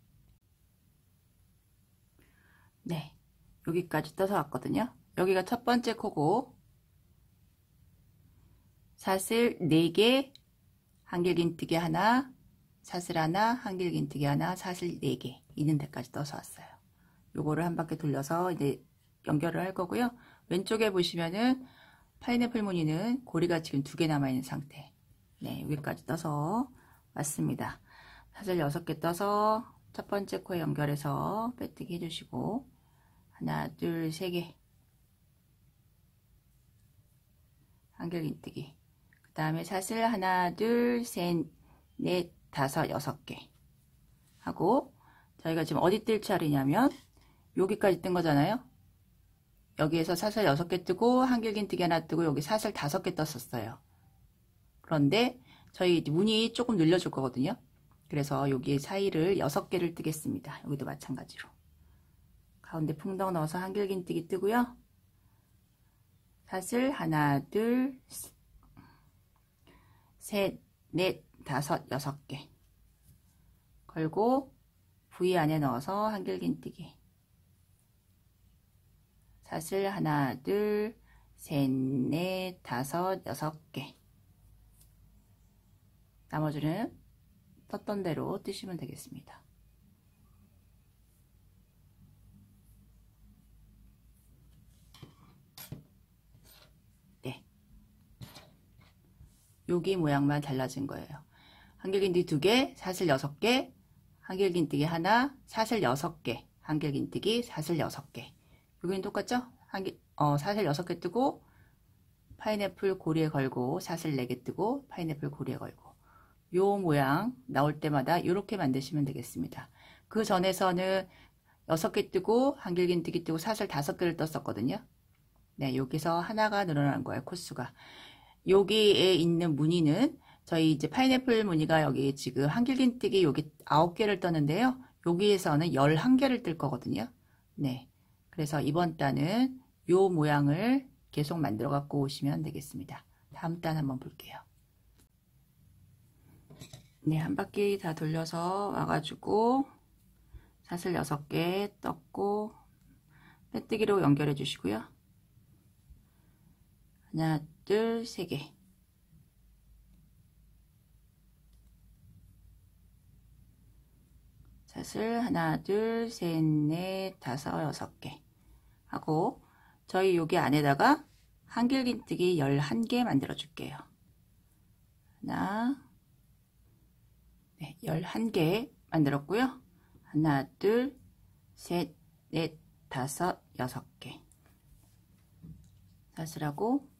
네, 여기까지 떠서 왔거든요. 여기가 첫 번째 코고 사슬 네 개, 한길긴뜨기 하나, 사슬 하나, 한길긴뜨기 하나, 사슬 네 개 있는 데까지 떠서 왔어요. 요거를 한 바퀴 돌려서 이제 연결을 할 거고요. 왼쪽에 보시면은 파인애플 무늬는 고리가 지금 두 개 남아있는 상태. 네, 여기까지 떠서 왔습니다. 사슬 여섯 개 떠서 첫 번째 코에 연결해서 빼뜨기 해주시고, 하나, 둘, 세 개. 한길긴뜨기. 그 다음에 사슬 하나, 둘, 셋, 넷, 다섯, 여섯 개. 하고, 저희가 지금 어디 뜰 차례냐면, 여기까지 뜬 거잖아요. 여기에서 사슬 여섯 개 뜨고, 한길긴뜨기 하나 뜨고, 여기 사슬 다섯 개 떴었어요. 그런데, 저희 무늬 조금 늘려줄 거거든요. 그래서 여기 사이를 여섯 개를 뜨겠습니다. 여기도 마찬가지로. 가운데 풍덩 넣어서 한길긴뜨기 뜨고요. 사슬 하나, 둘, 셋, 넷, 다섯, 여섯 개 걸고 V 안에 넣어서 한길긴뜨기. 사슬 하나, 둘, 셋, 넷, 다섯, 여섯 개. 나머지는 떴던 대로 뜨시면 되겠습니다. 네. 여기 모양만 달라진 거예요. 한길긴뜨기 두 개, 사슬 여섯 개, 한길긴뜨기 하나, 사슬 여섯 개, 한길긴뜨기 사슬 여섯 개. 여기는 똑같죠? 한길, 어, 사슬 여섯 개 뜨고 파인애플 고리에 걸고 사슬 네 개 뜨고 파인애플 고리에 걸고 요 모양 나올 때마다 이렇게 만드시면 되겠습니다. 그 전에서는 여섯 개 뜨고 한길긴뜨기 뜨고 사슬 다섯 개를 떴었거든요. 네, 여기서 하나가 늘어난 거예요. 코수가. 여기에 있는 무늬는 저희 이제 파인애플 무늬가 여기 지금 한길긴뜨기 여기 아홉 개를 떴는데요. 여기에서는 열한 개를 뜰 거거든요. 네. 그래서 이번 단은 요 모양을 계속 만들어 갖고 오시면 되겠습니다. 다음 단 한번 볼게요. 네, 한 바퀴 다 돌려서 와가지고 사슬 여섯 개 떴고 빼뜨기로 연결해 주시고요. 하나, 둘, 세 개. 사슬 하나, 둘, 셋, 넷, 다섯, 여섯 개 하고 저희 여기 안에다가 한길긴뜨기 열한 개 만들어 줄게요. 하나, 네, 열한 개 만들었고요. 하나, 둘, 셋, 넷, 다섯, 여섯 개. 사슬하고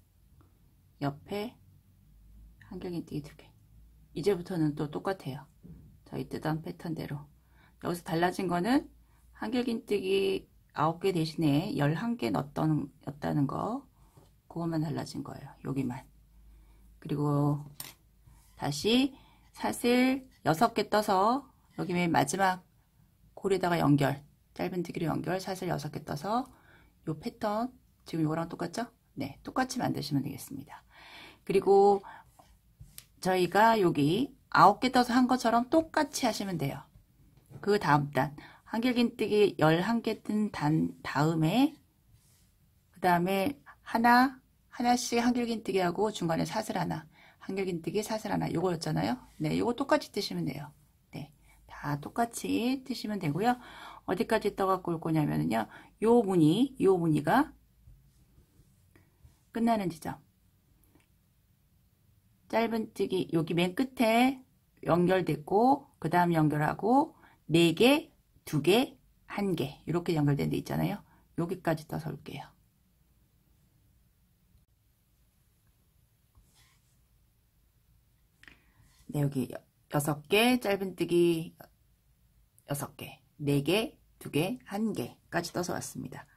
옆에 한길긴뜨기 두 개. 이제부터는 또 똑같아요. 저희 뜨던 패턴대로. 여기서 달라진 거는 한길긴뜨기 아홉 개 대신에 열한 개 넣었던, 였다는 거. 그것만 달라진 거예요. 여기만. 그리고 다시 사슬 여섯 개 떠서 여기 맨 마지막 고리에다가 연결, 짧은뜨기로 연결, 사슬 여섯 개 떠서 요 패턴 지금 이거랑 똑같죠? 네, 똑같이 만드시면 되겠습니다. 그리고 저희가 여기 아홉 개 떠서 한 것처럼 똑같이 하시면 돼요. 그 다음 단 한길긴뜨기 열한 개 뜬 단 다음에 그 다음에 하나 하나씩 한길긴뜨기 하고 중간에 사슬 하나, 한길긴뜨기 사슬 하나 요거였잖아요. 네, 요거 똑같이 뜨시면 돼요. 네, 다 똑같이 뜨시면 되고요. 어디까지 떠갖고 올 거냐면요, 요 무늬, 요 무늬가 끝나는 지점. 짧은뜨기 여기 맨 끝에 연결됐고 그 다음 연결하고 네 개, 두 개, 한 개 이렇게 연결된 데 있잖아요. 여기까지 떠서 올게요. 네, 여기 여섯 개, 짧은뜨기 여섯 개, 네 개, 두 개, 한 개까지 떠서 왔습니다.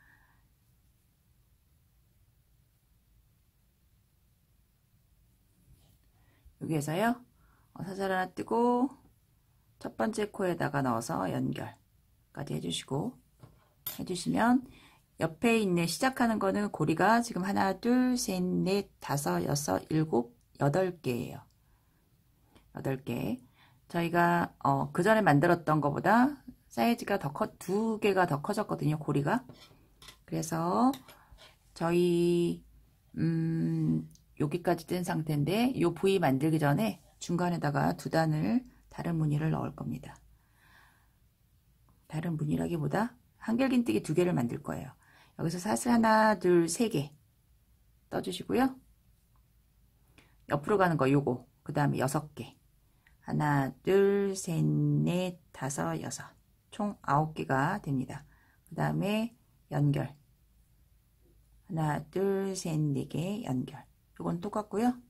여기에서요, 사슬 하나 뜨고 첫 번째 코에다가 넣어서 연결까지 해주시고 해주시면 옆에 있는 시작하는 거는 고리가 지금 하나, 둘, 셋, 넷, 다섯, 여섯, 일곱, 여덟 개예요. 여덟 개. 저희가 어, 그 전에 만들었던 것보다 사이즈가 더 커, 두 개가 더 커졌거든요, 고리가. 그래서 저희 음, 여기까지 뜬 상태인데 이 부위 만들기 전에 중간에다가 두 단을 다른 무늬를 넣을 겁니다. 다른 무늬라기보다 한길긴뜨기 두 개를 만들 거예요. 여기서 사슬 하나, 둘, 세 개 떠주시고요. 옆으로 가는 거 요거, 그 다음에 여섯 개. 하나, 둘, 셋, 넷, 다섯, 여섯. 총 아홉 개가 됩니다. 그 다음에 연결. 하나, 둘, 셋, 네 개 연결. 이건 똑같고요.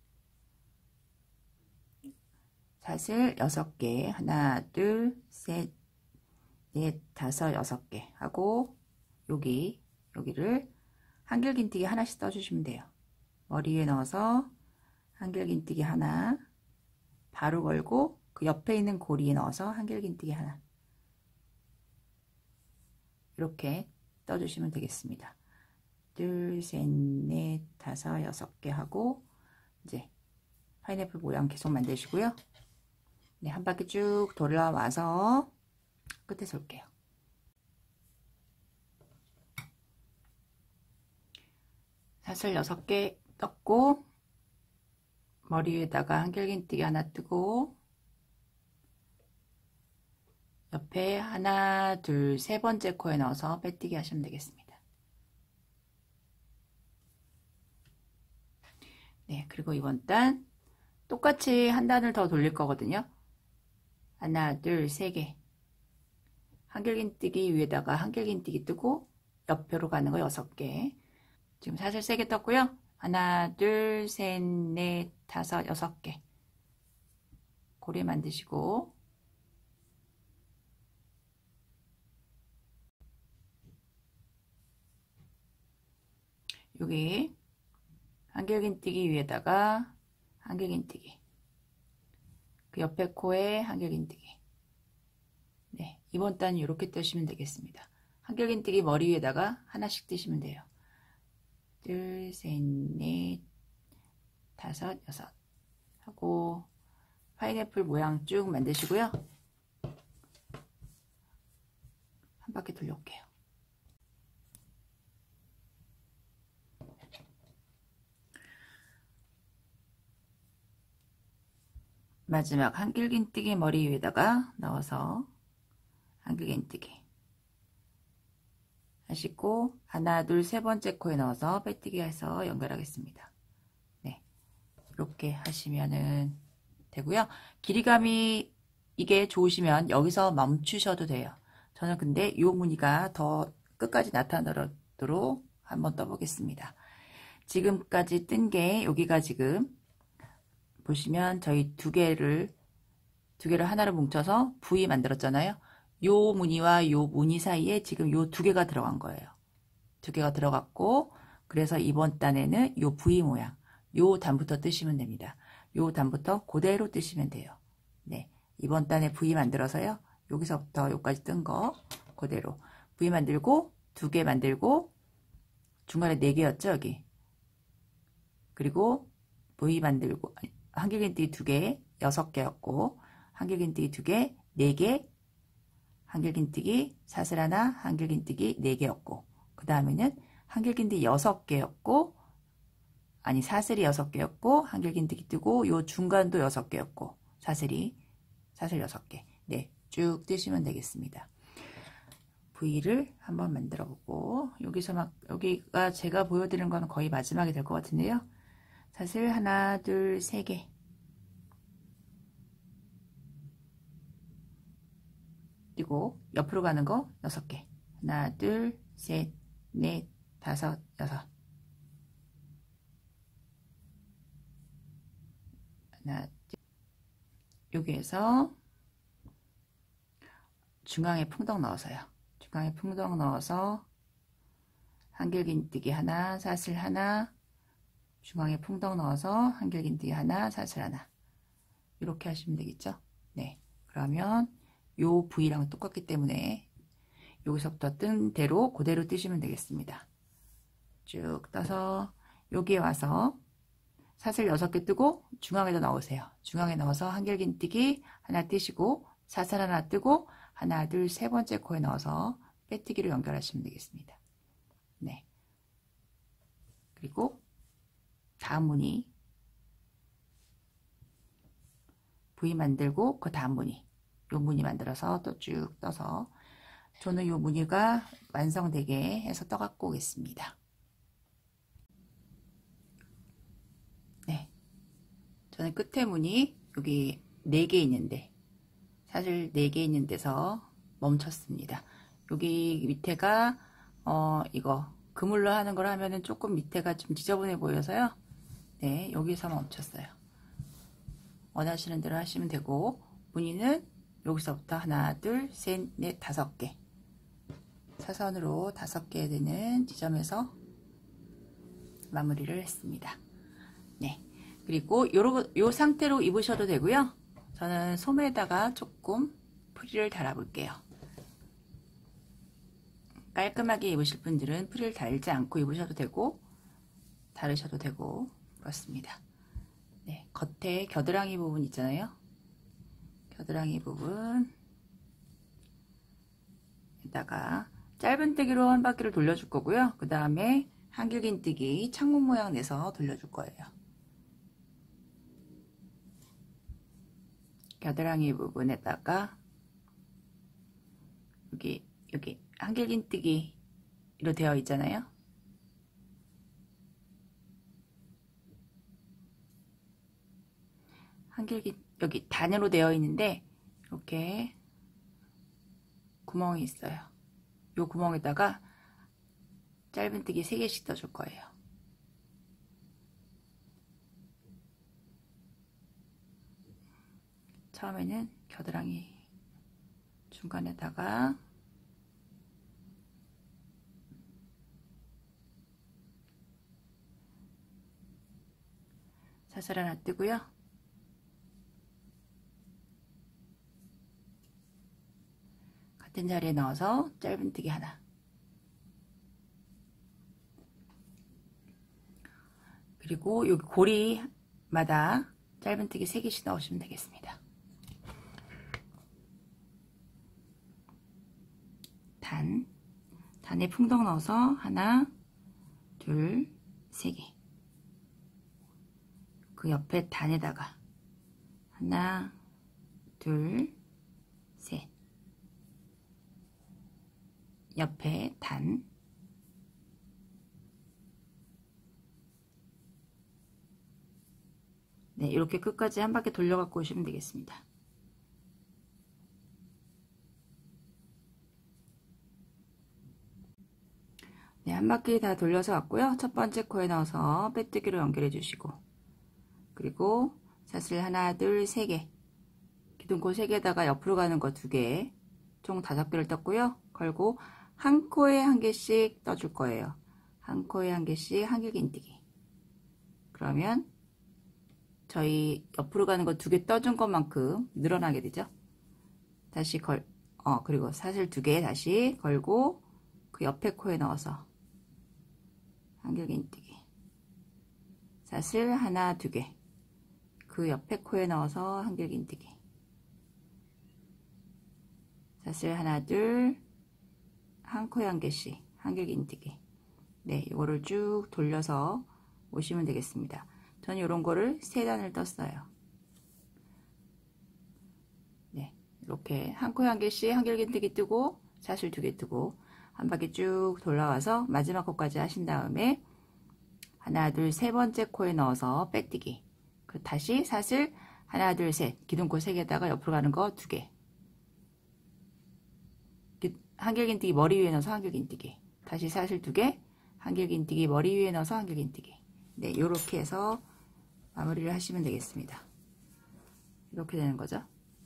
사슬 여섯 개. 하나, 둘, 셋, 넷, 다섯, 여섯 개 하고 여기, 여기를 한길긴뜨기 하나씩 떠주시면 돼요. 머리 위에 넣어서 한길긴뜨기 하나 바로 걸고 그 옆에 있는 고리에 넣어서 한길긴뜨기 하나 이렇게 떠주시면 되겠습니다. 둘, 셋, 넷, 다섯, 여섯 개 하고 이제 파인애플 모양 계속 만드시고요. 네, 한 바퀴 쭉 돌아와서 끝에서 올게요. 사슬 여섯 개 떴고 머리 위에다가 한길긴뜨기 하나 뜨고 옆에 하나, 둘, 세 번째 코에 넣어서 빼뜨기 하시면 되겠습니다. 네, 그리고 이번 단 똑같이 한 단을 더 돌릴 거거든요. 하나, 둘, 세 개. 한길긴뜨기 위에다가 한길긴뜨기 뜨고 옆으로 가는 거 여섯 개. 지금 사슬 세 개 떴고요. 하나, 둘, 셋, 넷, 다섯, 여섯 개. 고리 만드시고 여기 한길긴뜨기 위에다가 한길긴뜨기 그 옆에 코에 한길긴뜨기. 네, 이번 단은 이렇게 뜨시면 되겠습니다. 한길긴뜨기 머리 위에다가 하나씩 뜨시면 돼요. 둘, 셋, 넷, 다섯, 여섯 하고 파인애플 모양 쭉 만드시고요. 한 바퀴 돌려올게요. 마지막 한길긴뜨기 머리 위에다가 넣어서 한길긴뜨기 하시고 하나, 둘, 세 번째 코에 넣어서 빼뜨기 해서 연결하겠습니다. 네, 이렇게 하시면은 되고요. 길이감이 이게 좋으시면 여기서 멈추셔도 돼요. 저는 근데 이 무늬가 더 끝까지 나타나도록 한번 떠보겠습니다. 지금까지 뜬 게 여기가 지금 보시면 저희 두 개를 두 개를 하나로 뭉쳐서 V 만들었잖아요. 요 무늬와 요 무늬 사이에 지금 요 두 개가 들어간 거예요. 두 개가 들어갔고 그래서 이번 단에는 요 V 모양 요 단부터 뜨시면 됩니다. 요 단부터 그대로 뜨시면 돼요. 네, 이번 단에 V 만들어서요. 여기서부터 여기까지 뜬 거 그대로 V 만들고 두 개 만들고 중간에 네 개였죠 여기. 그리고 V 만들고 한길긴뜨기 두 개, 여섯 개였고 한길긴뜨기 두 개, 네 개, 한길긴뜨기 사슬 하나, 한길긴뜨기 네 개였고 그 다음에는 한길긴뜨기 여섯 개였고 아니 사슬이 여섯 개였고 한길긴뜨기 뜨고 요 중간도 여섯 개였고 사슬이 사슬 여섯 개. 네, 쭉 뜨시면 되겠습니다. V를 한번 만들어 보고 여기서 막 여기가 제가 보여드리는 거는 거의 마지막이 될 것 같은데요. 사슬 하나, 둘, 세 개. 그리고 옆으로 가는 거 여섯 개. 하나, 둘, 셋, 넷, 다섯, 여섯. 하나, 둘. 여기에서 중앙에 풍덩 넣어서요. 중앙에 풍덩 넣어서 한길긴뜨기 하나, 사슬 하나, 중앙에 풍덩 넣어서 한길긴뜨기 하나, 사슬 하나. 이렇게 하시면 되겠죠? 네. 그러면 요 V랑 똑같기 때문에 여기서부터 뜬 대로 그대로 뜨시면 되겠습니다. 쭉 떠서 여기에 와서 사슬 여섯 개 뜨고 중앙에다 넣으세요. 중앙에 넣어서 한길긴뜨기 하나 뜨시고 사슬 하나 뜨고 하나, 둘, 세 번째 코에 넣어서 빼뜨기로 연결하시면 되겠습니다. 네. 그리고 다음 무늬 V 만들고 그 다음 무늬 요 무늬 만들어서 또 쭉 떠서 저는 요 무늬가 완성되게 해서 떠 갖고 오겠습니다. 네, 저는 끝에 무늬 여기 네 개 있는데 사실 네 개 있는 데서 멈췄습니다. 여기 밑에가 어 이거 그물로 하는 걸 하면은 조금 밑에가 좀 지저분해 보여서요. 네, 여기서 멈췄어요. 원하시는 대로 하시면 되고, 무늬는 여기서부터 하나, 둘, 셋, 넷, 다섯 개 사선으로 다섯 개 되는 지점에서 마무리를 했습니다. 네, 그리고 요러, 요 상태로 입으셔도 되고요. 저는 소매에다가 조금 프릴을 달아 볼게요. 깔끔하게 입으실 분들은 프릴 달지 않고 입으셔도 되고 다르셔도 되고 그렇습니다. 네, 겉에 겨드랑이 부분 있잖아요. 겨드랑이 부분 에다가 짧은뜨기로 한 바퀴를 돌려줄 거고요. 그 다음에 한길긴뜨기 창문 모양 내서 돌려줄 거예요. 겨드랑이 부분에다가 여기 여기 한길긴뜨기로 되어 있잖아요. 한길기 여기 단으로 되어 있는데 이렇게 구멍이 있어요. 이 구멍에다가 짧은뜨기 세 개씩 떠줄 거예요. 처음에는 겨드랑이 중간에다가 사슬 하나 뜨고요. 같은 자리에 넣어서 짧은뜨기 하나. 그리고 여기 고리마다 짧은뜨기 세 개씩 넣으시면 되겠습니다. 단, 단에 풍덩 넣어서 하나, 둘, 세 개. 그 옆에 단에다가 하나, 둘, 셋. 옆에 단. 네, 이렇게 끝까지 한 바퀴 돌려 갖고 오시면 되겠습니다. 네, 한 바퀴 다 돌려서 왔고요. 첫 번째 코에 넣어서 빼뜨기로 연결해 주시고, 그리고 사슬 하나, 둘, 세 개, 기둥코 세 개에다가 옆으로 가는 거 두 개, 총 다섯 개를 떴고요. 걸고 한 코에 한 개씩 떠줄 거예요. 한 코에 한 개씩 한길긴뜨기. 그러면 저희 옆으로 가는 거 두 개 떠준 것만큼 늘어나게 되죠. 다시 걸, 어, 그리고 사슬 두 개 다시 걸고 그 옆에 코에 넣어서 한길긴뜨기. 사슬 하나, 두 개. 그 옆에 코에 넣어서 한길긴뜨기. 사슬 하나, 둘, 한 코에 한 개씩 한길긴뜨기. 네, 이거를 쭉 돌려서 오시면 되겠습니다. 저는 이런 거를 세 단을 떴어요. 네, 이렇게 한 코에 한 개씩 한길긴뜨기 뜨고 사슬 두 개 뜨고 한 바퀴 쭉 돌아와서 마지막 코까지 하신 다음에 하나, 둘, 세 번째 코에 넣어서 빼뜨기. 그 다시 사슬 하나, 둘, 셋. 기둥코 세 개에다가 옆으로 가는 거 두 개. 한길긴뜨기 머리 위에 넣어서 한길긴뜨기. 다시 사슬 두 개. 한길긴뜨기 머리 위에 넣어서 한길긴뜨기. 네, 요렇게 해서 마무리를 하시면 되겠습니다. 이렇게 되는 거죠.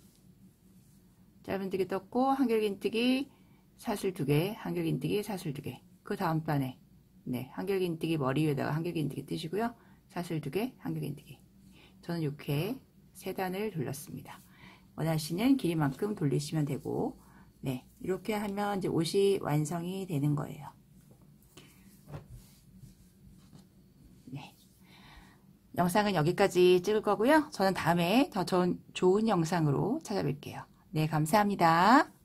짧은뜨기 떴고 한길긴뜨기 사슬 두 개, 한길긴뜨기 사슬 두 개. 그 다음 단에 네, 한길긴뜨기 머리 위에다가 한길긴뜨기 뜨시고요. 사슬 두 개, 한길긴뜨기. 저는 이렇게 세 단을 돌렸습니다. 원하시는 길이만큼 돌리시면 되고, 네, 이렇게 하면 이제 옷이 완성이 되는 거예요. 네, 영상은 여기까지 찍을 거고요. 저는 다음에 더 좋은, 좋은 영상으로 찾아뵐게요. 네, 감사합니다.